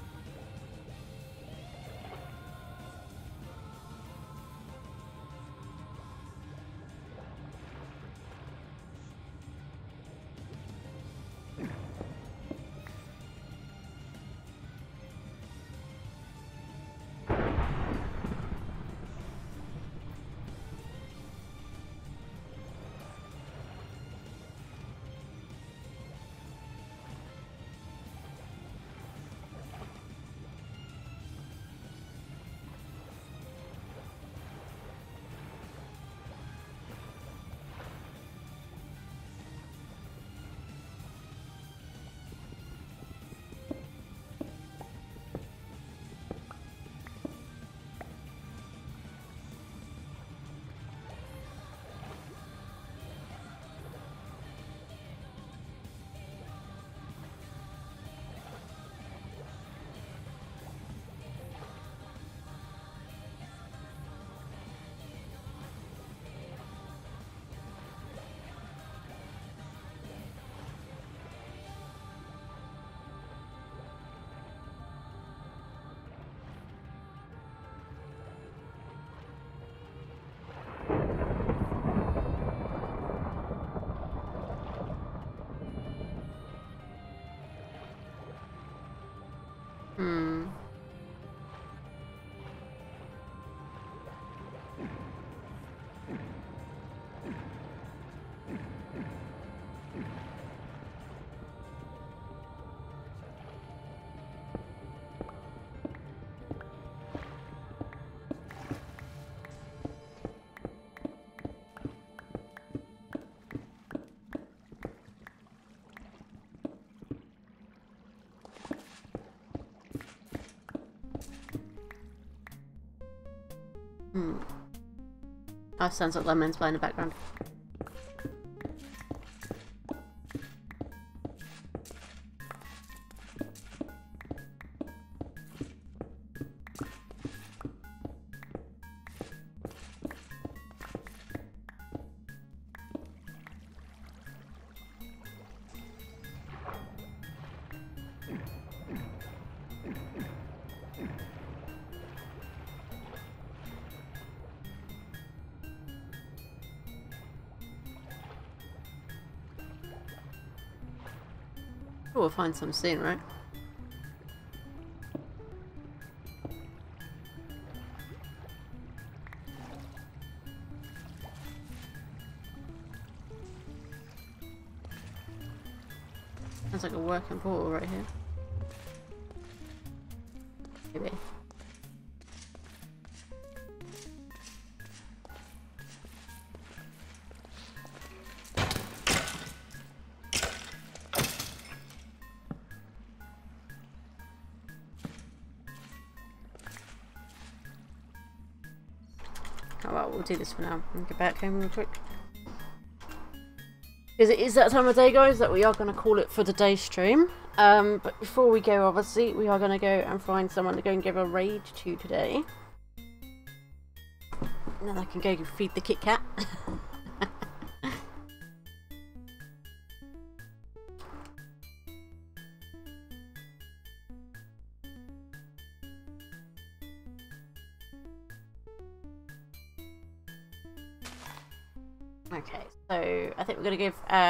Hmm. Hmm. Oh, sounds like lemons playing in the background. Sure, we'll find some soon, right? Sounds like a working portal right here. Maybe. Oh well, we'll do this for now and get back home real quick. Because it is that time of day, guys, that we are going to call it for the day stream. But before we go, obviously, we are going to go and find someone to go and give a raid to today. And then I can go feed the Kit Kat. Okay, so I think we're going to give,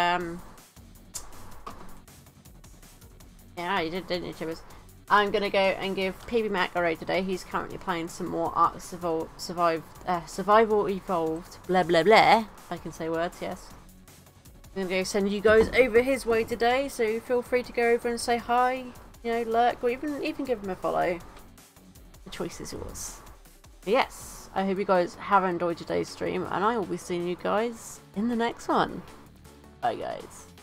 yeah, you did, didn't you, Chibbers? I'm going to go and give PB Mac a raid today. He's currently playing some more Survival Evolved, blah blah blah. I can say words, yes. I'm going to go send you guys over his way today, so feel free to go over and say hi, you know, lurk, or even give him a follow. The choice is yours. But yes, I hope you guys have enjoyed today's stream, and I will be seeing you guys in the next one. Bye, guys.